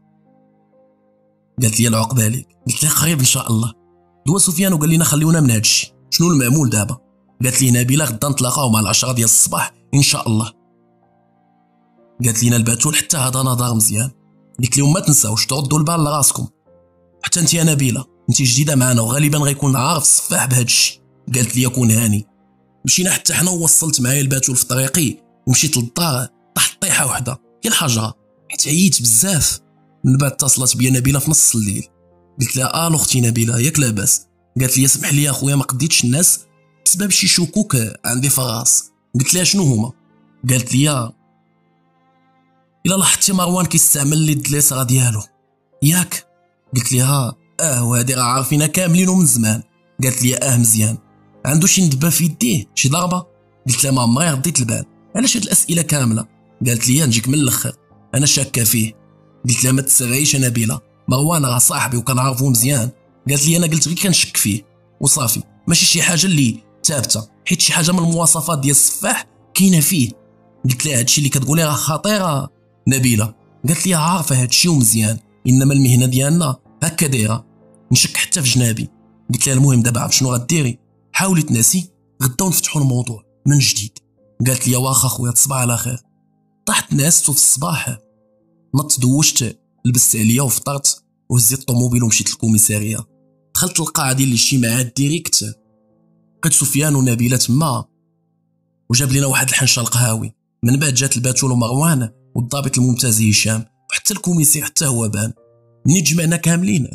قالت لي العقبه عليك. قلت لها قريب ان شاء الله. دوا سفيان وقال لنا خليونا من هادشي، شنو المعمول دابا؟ قالت لي نبيله غدا نتلاقاو مع 10 ديال الصباح ان شاء الله. قالت لينا الباتول حتى هذا نظر مزيان. قلت لهم ما تنساوش تردوا البال لراسكم، حتى انت يا نبيله انت جديده معنا وغالبا غيكون عارف السفاح بهذا الشيء. قالت لي كون هاني. مشينا حتى حنا ووصلت معايا الباتول في طريقي ومشيت للدار طحت طيحه وحده هي الحجره حيت عييت بزاف. من بعد اتصلت بيا نبيله في نص الليل. قلت لها اختي نبيله ياك لاباس؟ قالت لي اسمح لي اخويا ما قديتش الناس بسبب شي شكوك عندي في الراس. قلت لها شنو هما؟ قالت لي الا لاحظتي مروان كيستعمل لي الدليسره ديالو ياك؟ قلت لها وهادي راه عارفينها كاملين ومن زمان. قالت لي مزيان. عنده شي ندبه في يديه شي ضربه؟ قلت لها ما عمري رديت البال علاش هاد الاسئله كامله. قالت لي نجيك من الاخر انا شاكه فيه. قلت لها ما تسرعيش نبيله، مروان راه صاحبي وكنعرفو مزيان. قالت لي انا قلت غير كنشك فيه وصافي، ماشي شي حاجه اللي ثابته، حيت شي حاجه من المواصفات ديال السفاح كاينه فيه. قلت لها هادشي اللي كتقولي راه خطيره نبيله. قالت لي عارفه هادشي ومزيان، انما المهنه ديالنا هكا دايره، نشك حتى في جنابي. قلت لها المهم دابا عرف شنو غديري؟ حاولي تناسي غدا ونفتحوا الموضوع من جديد. قالت لي واخا خويا تصبح على خير. طحت نعست في الصباح، نط دوشت، لبست عليا وفطرت وهزيت الطوموبيل ومشيت للكوميساريه. دخلت القاعه ديال الاجتماعات ديريكت، لقيت سفيان ونبيله تما وجاب لنا واحد الحنشه القهاوي. من بعد جات الباتول ومروان والضابط الممتاز هشام وحتى الكوميسير حتى هو بان. منين تجمعنا كاملين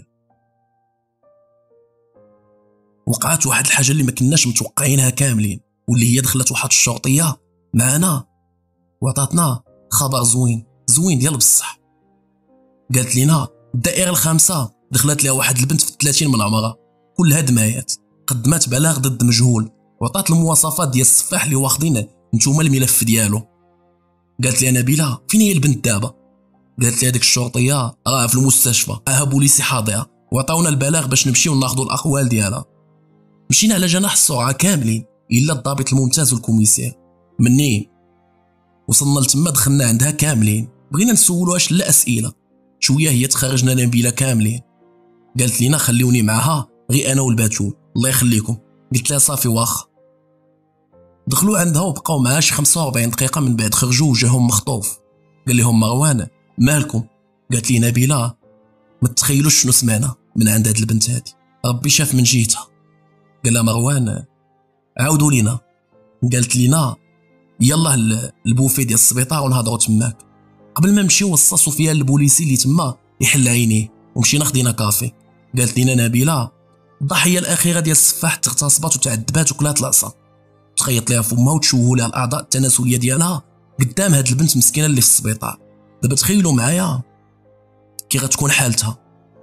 وقعت واحد الحاجه اللي ما كناش متوقعينها كاملين، واللي هي دخلت واحد الشرطيه معنا وعطاتنا خبر زوين ديال بصح. قالت لنا الدائره الخامسه دخلت لها واحد البنت في 30 من عمرها كلها دمايات، قدمات بلاغ ضد مجهول وعطات المواصفات ديال السفاح اللي واخدين نتوما الملف ديالو. قالت لي نبيله فين هي البنت دابا؟ قالت لي هذيك الشرطيه راه في المستشفى، بوليسي حاضره وعطاونا البلاغ باش نمشيو ناخذوا الاقوال ديالها. مشينا على جناح السرعه كاملين الا الضابط الممتاز والكوميسير. مني وصلنا لتما دخلنا عندها كاملين، بغينا نسولوها لا اسئله، شويه هي تخرجنا نبيله كاملين. قالت لينا خليوني معها غير انا والباتول الله يخليكم. قلت لها صافي واخا. دخلوا عندها وبقاو معها شي 45 دقيقه، من بعد خرجوا وجههم مخطوف. قال لهم مروان مالكم؟ قالت لي نبيله ما تتخيلوش شنو سمعنا من عند هاد البنت هادي، ربي شاف من جهتها. قال لها مروان عاودوا لينا. قالت لينا يلا البوفي ديال السبيطار ونهضروا تماك. قبل ما نمشيو وصى سفيان البوليسي اللي تما يحل عينيه ومشينا خدينا كافي. قالت لينا نبيله الضحيه الاخيره ديال السفاح تغتصبات وتعذبات وكلات العصا، تخيط ليها فمها وتشوه لها الاعضاء التناسليه ديالها قدام هاد البنت مسكينه اللي في السبيطار. دابا تخيلوا معايا كي غتكون حالتها.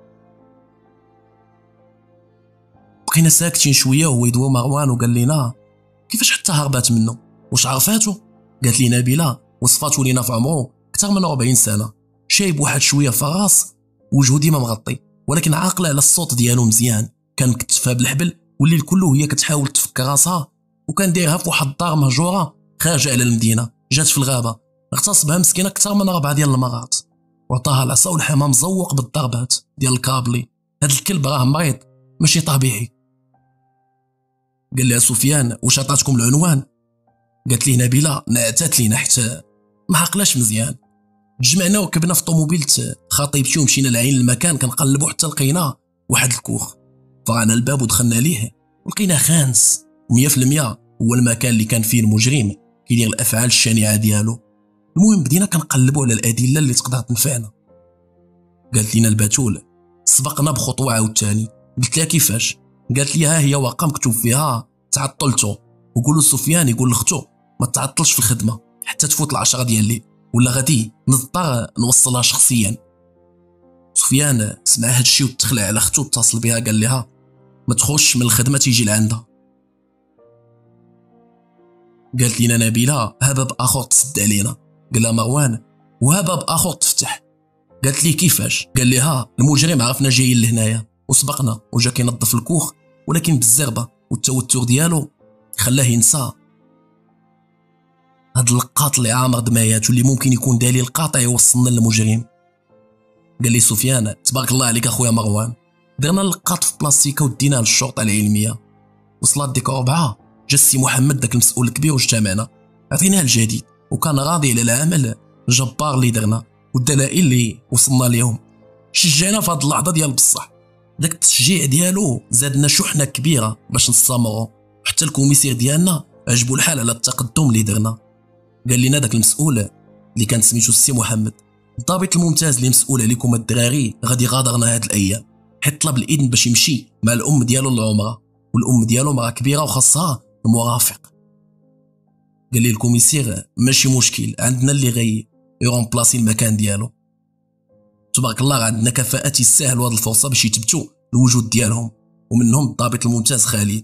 بقينا ساكتين شويه وهو يدوي مروان وقال لنا كيفاش حتى هربات منه، واش عرفاتو؟ قالت لي نبيله وصفاتو لينا في عمره اكثر من 40 سنه، شايب واحد شويه في الراس، وجهو ديما مغطي، ولكن عاقله على الصوت ديالو مزيان، كان مكتفها بالحبل والليل كله هي كتحاول تفك راسها، وكان دايرها في واحد الدار مهجوره خارجه على المدينه، جات في الغابه اغتصبها مسكينه اكثر من 4 ديال المرات، وعطاها العصا والحمام مزوق بالضربات ديال الكابلي. هاد الكلب راه مريض ماشي طبيعي. قال لها سفيان واش عطاتكم العنوان؟ قالت لي نبيله نعتات لينا حتى ما عقلاش مزيان. تجمعنا وركبنا في طوموبيل خطيبتي ومشينا لعين المكان، كنقلبوا حتى لقينا واحد الكوخ، فرعنا الباب ودخلنا ليه ولقينا خانس 100% هو المكان اللي كان فيه المجرم كيدير الافعال الشنيعه ديالو. المهم بدينا كنقلبوا على الادله اللي تقدر تنفعنا. قالت لينا الباتول سبقنا بخطوه عاوتاني. قلت لها كيفاش؟ قالت لي ها هي ورقه مكتوب فيها تعطلتو وقولوا سفيان يقول لختو ما تعطلش في الخدمه حتى تفوت 10 ديال الليل ولا غادي نضطر نوصلها شخصيا. سفيان سمع هاد الشيء وتخلع على اختو، اتصل بها قال لها ما تخرجش من الخدمه تيجي لعندها. قالت لينا نبيله ها باب اخر تسد علينا. قال لها مروان وها باب اخر تفتح. قالت لي كيفاش؟ قال لها المجرم عرفنا جايين لهنايا وسبقنا وجا كينظف الكوخ، ولكن بالزربه والتوتر ديالو خلاه ينسى هاد اللقاط اللي عامر دمايات واللي ممكن يكون دليل قاطع يوصلنا للمجرم. قال لي سفيان تبارك الله عليك اخويا مروان، درنا اللقاط في بلاستيكه وديناه للشرطه العلميه. وصلت ديك 4 جا السي محمد داك المسؤول الكبير واجتمعنا، عطيناه الجديد وكان راضي على العمل الجبار اللي درنا والدلائل اللي وصلنا ليهم. شجعنا في هاد اللحظه ديال بصح، داك التشجيع ديالو زادنا شحنه كبيره باش نستمروا، حتى الكوميسير ديالنا عجبو الحال على التقدم اللي درنا. قال لنا داك المسؤول اللي كان سميتو السي محمد الضابط الممتاز اللي مسؤول عليكم الدراري غادي غادرنا هاد الايام، حيت طلب الاذن باش يمشي مع الام ديالو للعمره، والام ديالو مرا كبيره وخاصها المرافق. قال لي الكوميسير ماشي مشكل، عندنا اللي غي يرومبلاسي المكان ديالو. تبارك الله عندنا كفاءات يستاهلوا هاد الفرصه باش يثبتوا الوجود ديالهم، ومنهم الضابط الممتاز خالد.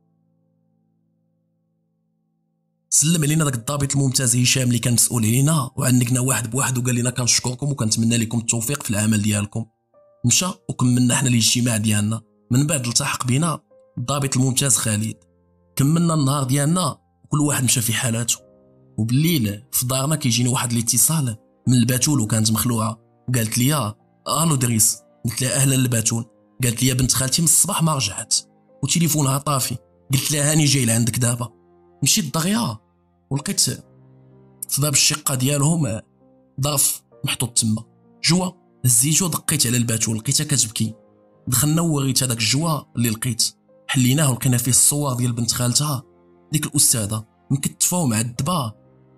سلم علينا داك الضابط الممتاز هشام اللي كان مسؤول علينا وعنقنا واحد بواحد، وقال لنا كنشكركم وكنتمنى لكم التوفيق في العمل ديالكم. مشى وكملنا حنا الاجتماع ديالنا. من بعد التحق بنا الضابط الممتاز خالد، كملنا النهار ديالنا وكل واحد مشى في حالاته. وبالليل في دارنا كيجيني واحد الاتصال من الباتول وكانت مخلوعه، قالت لي الو دريس. قلت لها اهلا الباتول. قالت لي بنت خالتي من الصباح ما رجعت وتليفونها طافي. قلت لها هاني جاي لعندك دابا. مشيت دغيا ولقيت في باب الشقه ديالهم ظرف محطوط تما جوا. هزيتو دقيت على الباتول لقيتها كتبكي. دخلنا ووريت هذاك الجوا اللي لقيت، حليناه ولقينا فيه الصور ديال بنت خالتها ديك الاستاذه مكتفه ومعذبه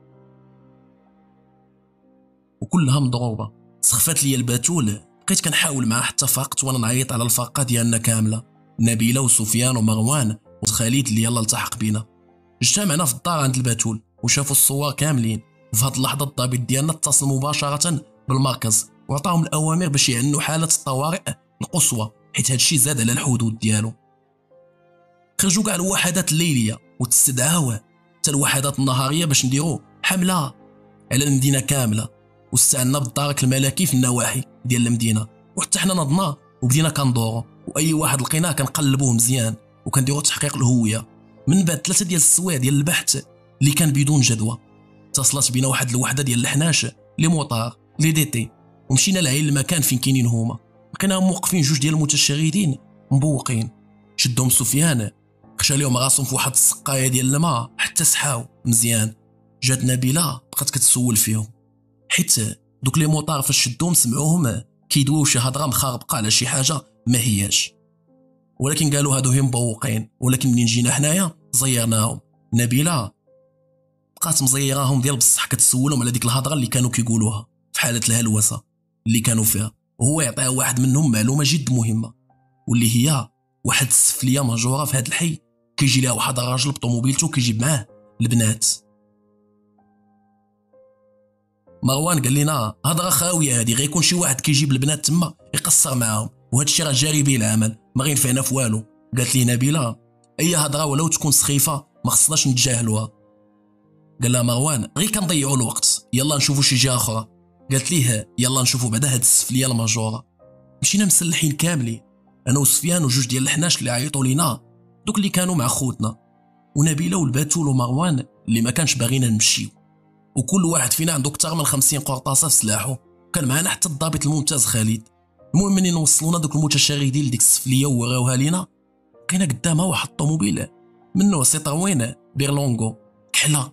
وكلها مضروبه. سخفات لي الباتول، بقيت كنحاول معاه حتى فاقت وانا نعيط على الفرقه ديالنا كامله، نبيله وسفيان ومروان وخالد اللي يلا التحق بينا. اجتمعنا في الدار عند الباتول وشافوا الصور كاملين. وفي هاد اللحظه الضابط ديالنا اتصل مباشره بالمركز وعطاهم الاوامر باش يعنوا حاله الطوارئ القصوى، حيت هادشي زاد على الحدود ديالو. خرجوا كاع الوحدات الليليه وتستدعاو حتى الوحدات النهاريه باش نديروا حمله على المدينه كامله، واستعنا بالدرك الملكي في النواحي ديال المدينه، وحتى حنا نضنا وبدينا كندورو، واي واحد لقيناه كنقلبوه مزيان وكنديروا تحقيق الهويه. من بعد 3 ديال السوايع ديال البحث اللي كان بدون جدوى، اتصلت بينا واحد الوحده ديال الحناش لي موطار لي دي تي، ومشينا لعين المكان فين كاينين هما. لقيناهم موقفين 2 ديال المتشردين مبوقين. شدهم سفيان خشى ليهم راسهم في واحد السقايه ديال الماء حتى سحاو مزيان. جات نبيله بقات كتسول فيهم، حيت دوك لي موطار فاش شدوهم سمعوهم كيدويو شي هضره مخاربقه على شي حاجه ما هياش، ولكن قالوا هادو هم مبوقين. ولكن منين جينا حنايا زيرناهم. نبيله بقات مزيراهم ديال بصح كتسولهم على ديك الهضره اللي كانوا كيقولوها في حاله الهلوسه اللي كانوا فيها، وهو يعطيها واحد منهم معلومه جد مهمه، واللي هي واحد السفليه مهجوره في هذا الحي كيجي لها واحد الراجل بطوموبيلته كيجيب معاه البنات. مروان قال لنا هضره خاويه هذه، غيكون شي واحد كيجيب البنات تما يقصر معاهم، وهذا الشيء راه جاري به العمل ما غينفعنا في والو. قالت لي نبيله اي هضره ولو تكون سخيفه ما خصناش نتجاهلوها. قال لها مروان غير كنضيعوا الوقت، يلا نشوفوا شي جهه اخرى. قالت ليه يلا نشوفوا بعدا هاد السفليه الماجوره. مشينا مسلحين كاملين انا وسفيان و2 ديال الحناش اللي عيطوا لينا، دوك اللي كانوا مع خوتنا، ونبيله والباتول ومروان اللي ما كانش باغينا نمشيو. وكل واحد فينا عنده اكثر من 50 قرطاسه في سلاحه، كان معنا حتى الضابط الممتاز خالد. المهم منين وصلونا دوك المتشردين لديك السفليه وراوها لينا، لقينا قدامها واحد الطوموبيل من نوع سيتروين بيرلونغو كحله.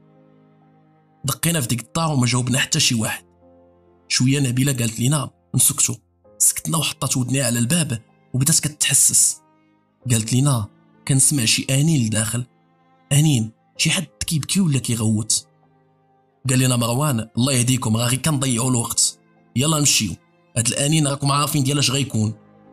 دقينا في ديك الدار وما جاوبنا حتى شي واحد. شويه نبيله قالت لينا نسكتوا، سكتنا وحطات ودنيها على الباب وبدات كتحسس. قالت لينا كنسمع شي انين لداخل، انين شي حد كيبكي ولا كيغوت. قال لنا مروان الله يهديكم راه غير كنضيعوا الوقت، يلا نمشيو، هاد الانين راكم عارفين ديال اش غيكون.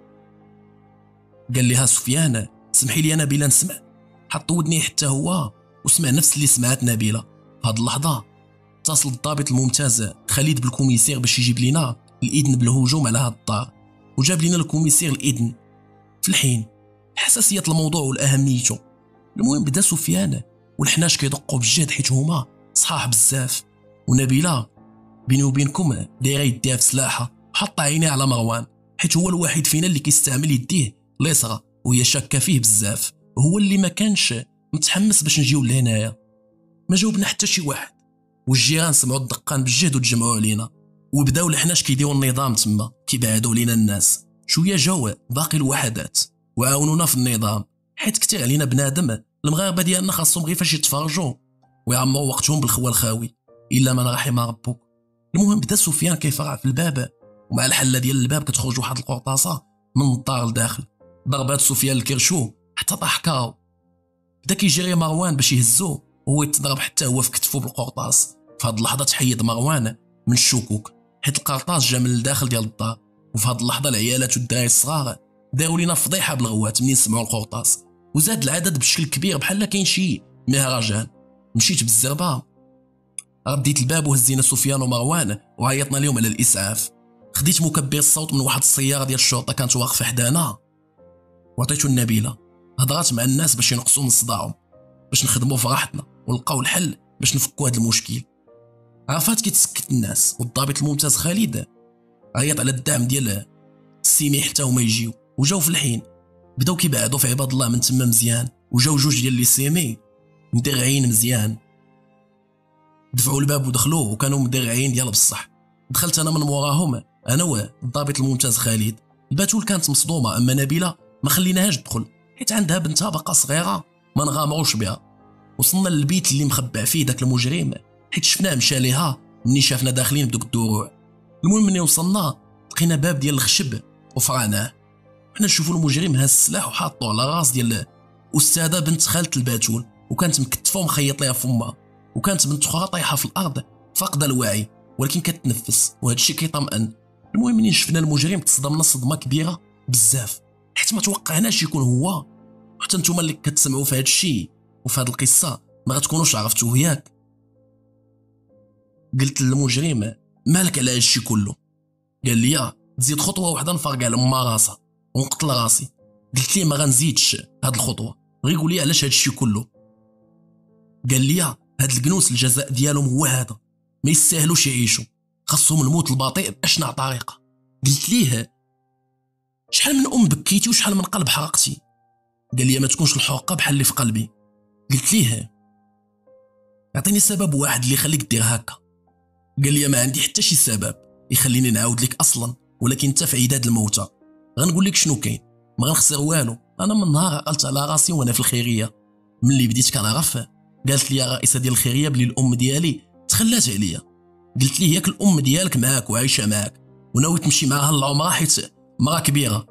قال ليها سفيان سمحي لي انا بلا نسمع. حط ودني حتى هو وسمع نفس اللي سمعت نبيله. في هاد اللحظه اتصل الضابط الممتاز خالد بالكوميسير باش يجيب لنا الاذن بالهجوم على هاد الدار، وجاب لنا الكوميسير الاذن في الحين حساسيه الموضوع والاهميته. المهم بدا سفيان والحناش كيدقوا بجد حيت هما صحاح بزاف، ونبيله بيني وبينكم دايره يديها في سلاحه حاطه عينيها على مروان، حيت هو الوحيد فينا اللي كيستعمل يديه اليسرى وهي شاكه فيه بزاف، هو اللي ما كانش متحمس باش نجيو لهنايا. ما جاوبنا حتى شي واحد، والجيران سمعوا الدقان بالجهد وتجمعوا علينا، وبداو الحناش كيديروا النظام تما كيبعدوا لينا الناس. شويه جاو باقي الوحدات وعاونونا في النظام، حيت كثير علينا بنادم المغاربه ديالنا خاصهم غير فاش يتفرجوا ويعمروا وقتهم بالخوى الخاوي الا من رحم ربك. المهم بدا سفيان كيفرع في الباب، ومع الحله ديال الباب كتخرج واحد القرطاسه من الدار لداخل. ضربات سفيان الكرشو حتى طاح كاو. بدا كيجري مروان باش يهزو وهو يتضرب حتى هو في كتفو بالقرطاس. في هاد اللحظه تحيد مروان من الشكوك حيت القرطاس جا من الداخل ديال الدار. وفي هاد اللحظه العيالات والدراري الصغار داروا لينا فضيحه بالغوات منين سمعوا القرطاس، وزاد العدد بشكل كبير بحال كاين شي مهرجان. مشيت بالزربه، رديت الباب وهزينا سفيان ومروان وعيطنا لهم على الاسعاف. خديت مكبر الصوت من واحد السياره ديال الشرطه كانت واقفه حدانا وعطيتو النبيله. هضرات مع الناس باش ينقصوا من صداعهم، باش نخدموا في راحتنا ولقاو الحل باش نفكوا هذا المشكل. عرفات كي تسكت الناس، والضابط الممتاز خالد عيط على الدعم ديال السيمي حتى هما يجيو، وجاو في الحين. بداو كيبعدوا في عباد الله من تما مزيان، وجاو جوج ديال لي سيمي مدرعين مزيان. دفعوا الباب ودخلوا وكانوا مدرعين ديال بصح. دخلت انا من وراهم، انا والضابط الممتاز خالد. الباتول كانت مصدومه، اما نبيله ما خليناهاش تدخل حيت عندها بنتها باقا صغيره ما نغامروش بها. وصلنا للبيت اللي مخبع فيه داك المجرم حيت شفناه مشى ليها مني شافنا داخلين بدوك الدروع. المهم مني وصلنا لقينا باب ديال الخشب وفرعناه. حنا نشوفوا المجرم هاز السلاح وحاطو على راس ديال استاذه بنت خالة الباتول، وكانت مكتفه ومخيط ليها فمها، وكانت بنت اخرى طايحه في الارض فاقده الوعي ولكن كتنفس، وهذا الشيء كيطمئن. المهم منين شفنا المجرم تصدمنا صدمه كبيره بزاف حيت ما توقعناش يكون هو. حتى نتوما اللي كتسمعوا في هذا الشيء وفي هذه القصه ما غتكونوش عرفتوه ياك. قلت للمجرم مالك على هذا الشيء كله؟ قال لي تزيد خطوه واحده نفرق على ما راسها ونقتل راسي. قلت ليه ما غنزيدش هاد الخطوه، غير قول لي علاش هاد الشيء كله. قال لي هاد الجنوس الجزاء ديالهم هو هذا، ما يستاهلوش يعيشوا، خاصهم الموت البطيء باشنع طريقه. قلت ليه شحال من بكيتي وشحال من قلب حرقتي؟ قال لي ما تكونش الحرقه بحال اللي في قلبي. قلت ليه اعطيني سبب واحد اللي يخليك دير هكا. قال لي ما عندي حتى شي سبب يخليني نعاود لك اصلا، ولكن انت في عداد الموتى غنقول لك شنو كاين، ما غنخسر والو. انا من نهار عقلت على راسي وانا في الخيريه، ملي بديت كنعرف قالت لي الرئيسه ديال الخيريه بلي الام ديالي تخلات عليا. قلت ليه ياك الام ديالك معاك وعايشه معاك وناوي تمشي معاها للعمره حيت مرا كبيره.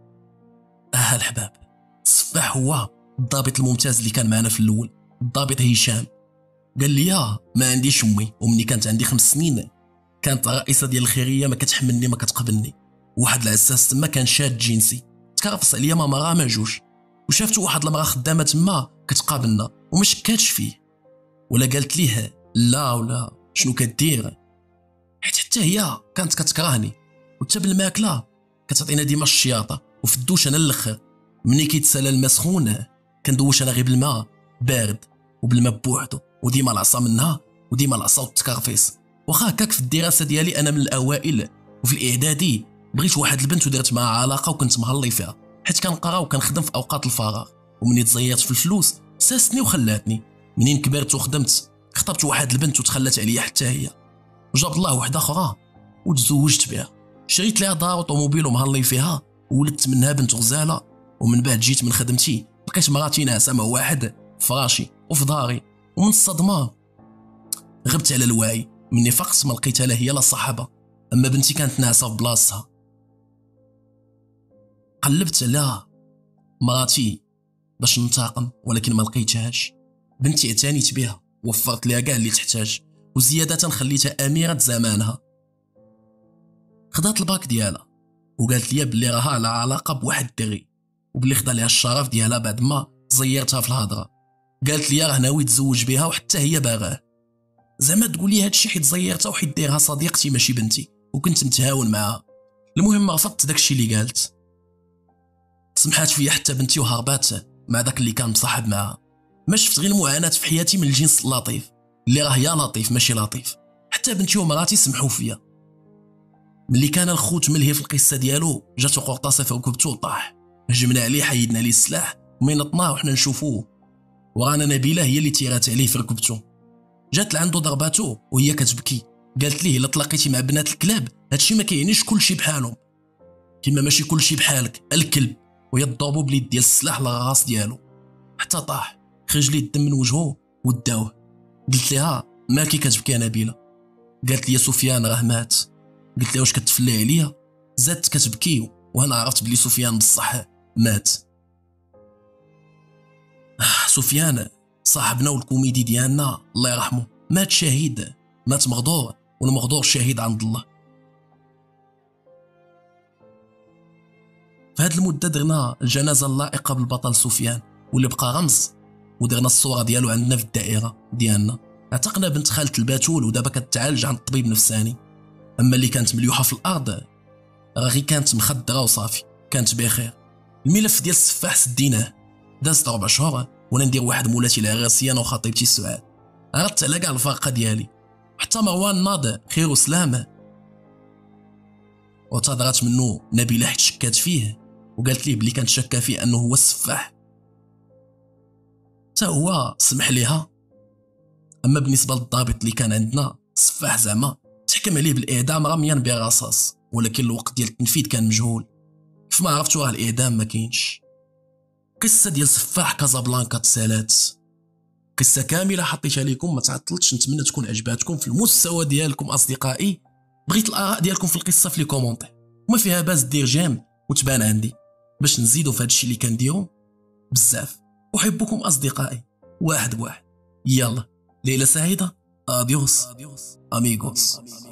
الحباب السفاح هو الضابط الممتاز اللي كان معنا في الاول، الضابط هشام. قال لي ما عنديش امي، ومني كانت عندي 5 سنين كانت الرئيسه ديال الخيريه ما كتحملني ما كتقبلني. واحد العساس تما كان شاد جنسي تكرفص عليا ما مرا ما جوج، وشافت واحد المراه خدامه تما كتقابلنا وما شكاتش فيه ولا قالت ليه لا ولا شنو كدير، حيت حتى هي كانت كتكرهني. وحتى بالماكله كتعطينا ديما الشياطه، وفي الدوش انا الاخر مني كيتسالى الماء سخون كندوش انا غير بالماء بارد وبالماء بوحدو، وديما العصا منها وديما العصا والتكرفيس. واخا هكاك في الدراسه ديالي انا من الاوائل، وفي الاعدادي بغيت واحد البنت ودرت معها علاقه وكنت مهلي فيها حيت كنقرا وكنخدم في اوقات الفراغ. ومني تزيرت في الفلوس ساستني وخلاتني. منين كبرت وخدمت خطبت واحد البنت وتخلت عليا حتى هي، وجاب الله واحده اخرى وتزوجت بها. شريت لها دار وطوموبيل ومهلي فيها وولدت منها بنت غزاله. ومن بعد جيت من خدمتي لقيت مراتي ناعسه مع واحد فراشي وفي داري، ومن الصدمه غبت على الوعي. مني فقت ما لقيتها لا هي لا صاحبه، اما بنتي كانت ناعسه في بلاصتها. قلبت على مراتي باش ننتقم ولكن ما لقيتهاش. بنتي اعتنيت بها وفرت لها كاع اللي تحتاج، وزياده خليتها اميره زمانها. خدات الباك ديالها وقالت لي بلي راها على علاقه بواحد الدري، وبلي خدا لها الشرف ديالها بعد ما زيرتها في الهضره. قالت لي راه ناوي تزوج بها وحتى هي باغاه. زعما تقول لي هادشي حيت زيرتها وحيت ديرها صديقتي ماشي بنتي، وكنت متهاون معها. المهم رفضت داكشي اللي قالت، سمحات فيا حتى بنتي وهربات مع داك اللي كان مصاحب معها. ما شفت غير المعاناه في حياتي من الجنس اللطيف اللي راه يا لطيف ماشي لطيف. حتى بنتي ومراتي سمحوا فيا. ملي كان الخوت ملهي في القصه ديالو جاتو قرطاسه في ركبتو وطاح. هجمنا عليه حيدنا ليه السلاح ومينطناه وحنا نشوفوه، ورانا نبيله هي اللي تيرات عليه في ركبتو. جات لعندو ضرباتو وهي كتبكي. قالت ليه الا تلاقيتي مع بنات الكلاب هادشي ما كيعنيش كلشي بحالهم، كيما ماشي كلشي بحالك الكلب. وهي ضربو باليد ديال السلاح للراس ديالو حتى طاح، خرج ليه الدم من وجهه وداوه. قلت لها مالكي كتبكي يا نبيله؟ قالت لي سفيان راه مات. قلت لها واش كتفلي عليا؟ زادت كتبكي وانا عرفت بلي سفيان بصح مات. سفيان صاحبنا والكوميدي ديالنا الله يرحمه مات شهيد، مات مغدور، والمغدور شهيد عند الله. هاد المده درنا الجنازه اللائقه بالبطل سفيان واللي بقى رمز، ودرنا الصوره ديالو عندنا في الدائره ديالنا. عتقنا بنت خالة الباتول ودابا كتعالج عند الطبيب نفساني. اما اللي كانت مليوحه في الارض راه غير كانت مخدره وصافي، كانت بخير. الملف ديال السفاح سديناه، دازت 4 شهور وانا ندير واحد مولاتي العراسيه انا وخطيبتي سعاد. عرضت على كاع الفرقه ديالي، حتى مروان ناض خير وسلامه. وتضرات منه نبيله حيت شكات فيه وقالت ليه بلي كانت شاكه فيه انه هو السفاح، حتى هو سمح ليها. اما بالنسبه للضابط اللي كان عندنا السفاح زعما تحكم عليه بالاعدام رميا برصاص، ولكن الوقت ديال التنفيذ كان مجهول. كيف ما عرفتوا راه الاعدام ما كاينش. قصه ديال سفاح كازابلانكا تسالات، قصه كامله حطيتها لكم، ما تعطلتش. نتمنى تكون عجباتكم في المستوى ديالكم اصدقائي. بغيت الاراء ديالكم في القصه في لي كومونتير، وما فيها باس دير جيم وتبان عندي باش نزيدوا في هذا الشيء اللي كنديرو بزاف. احبكم اصدقائي، واحد بواحد. يلا ليله سعيده، اديوس اميغوس.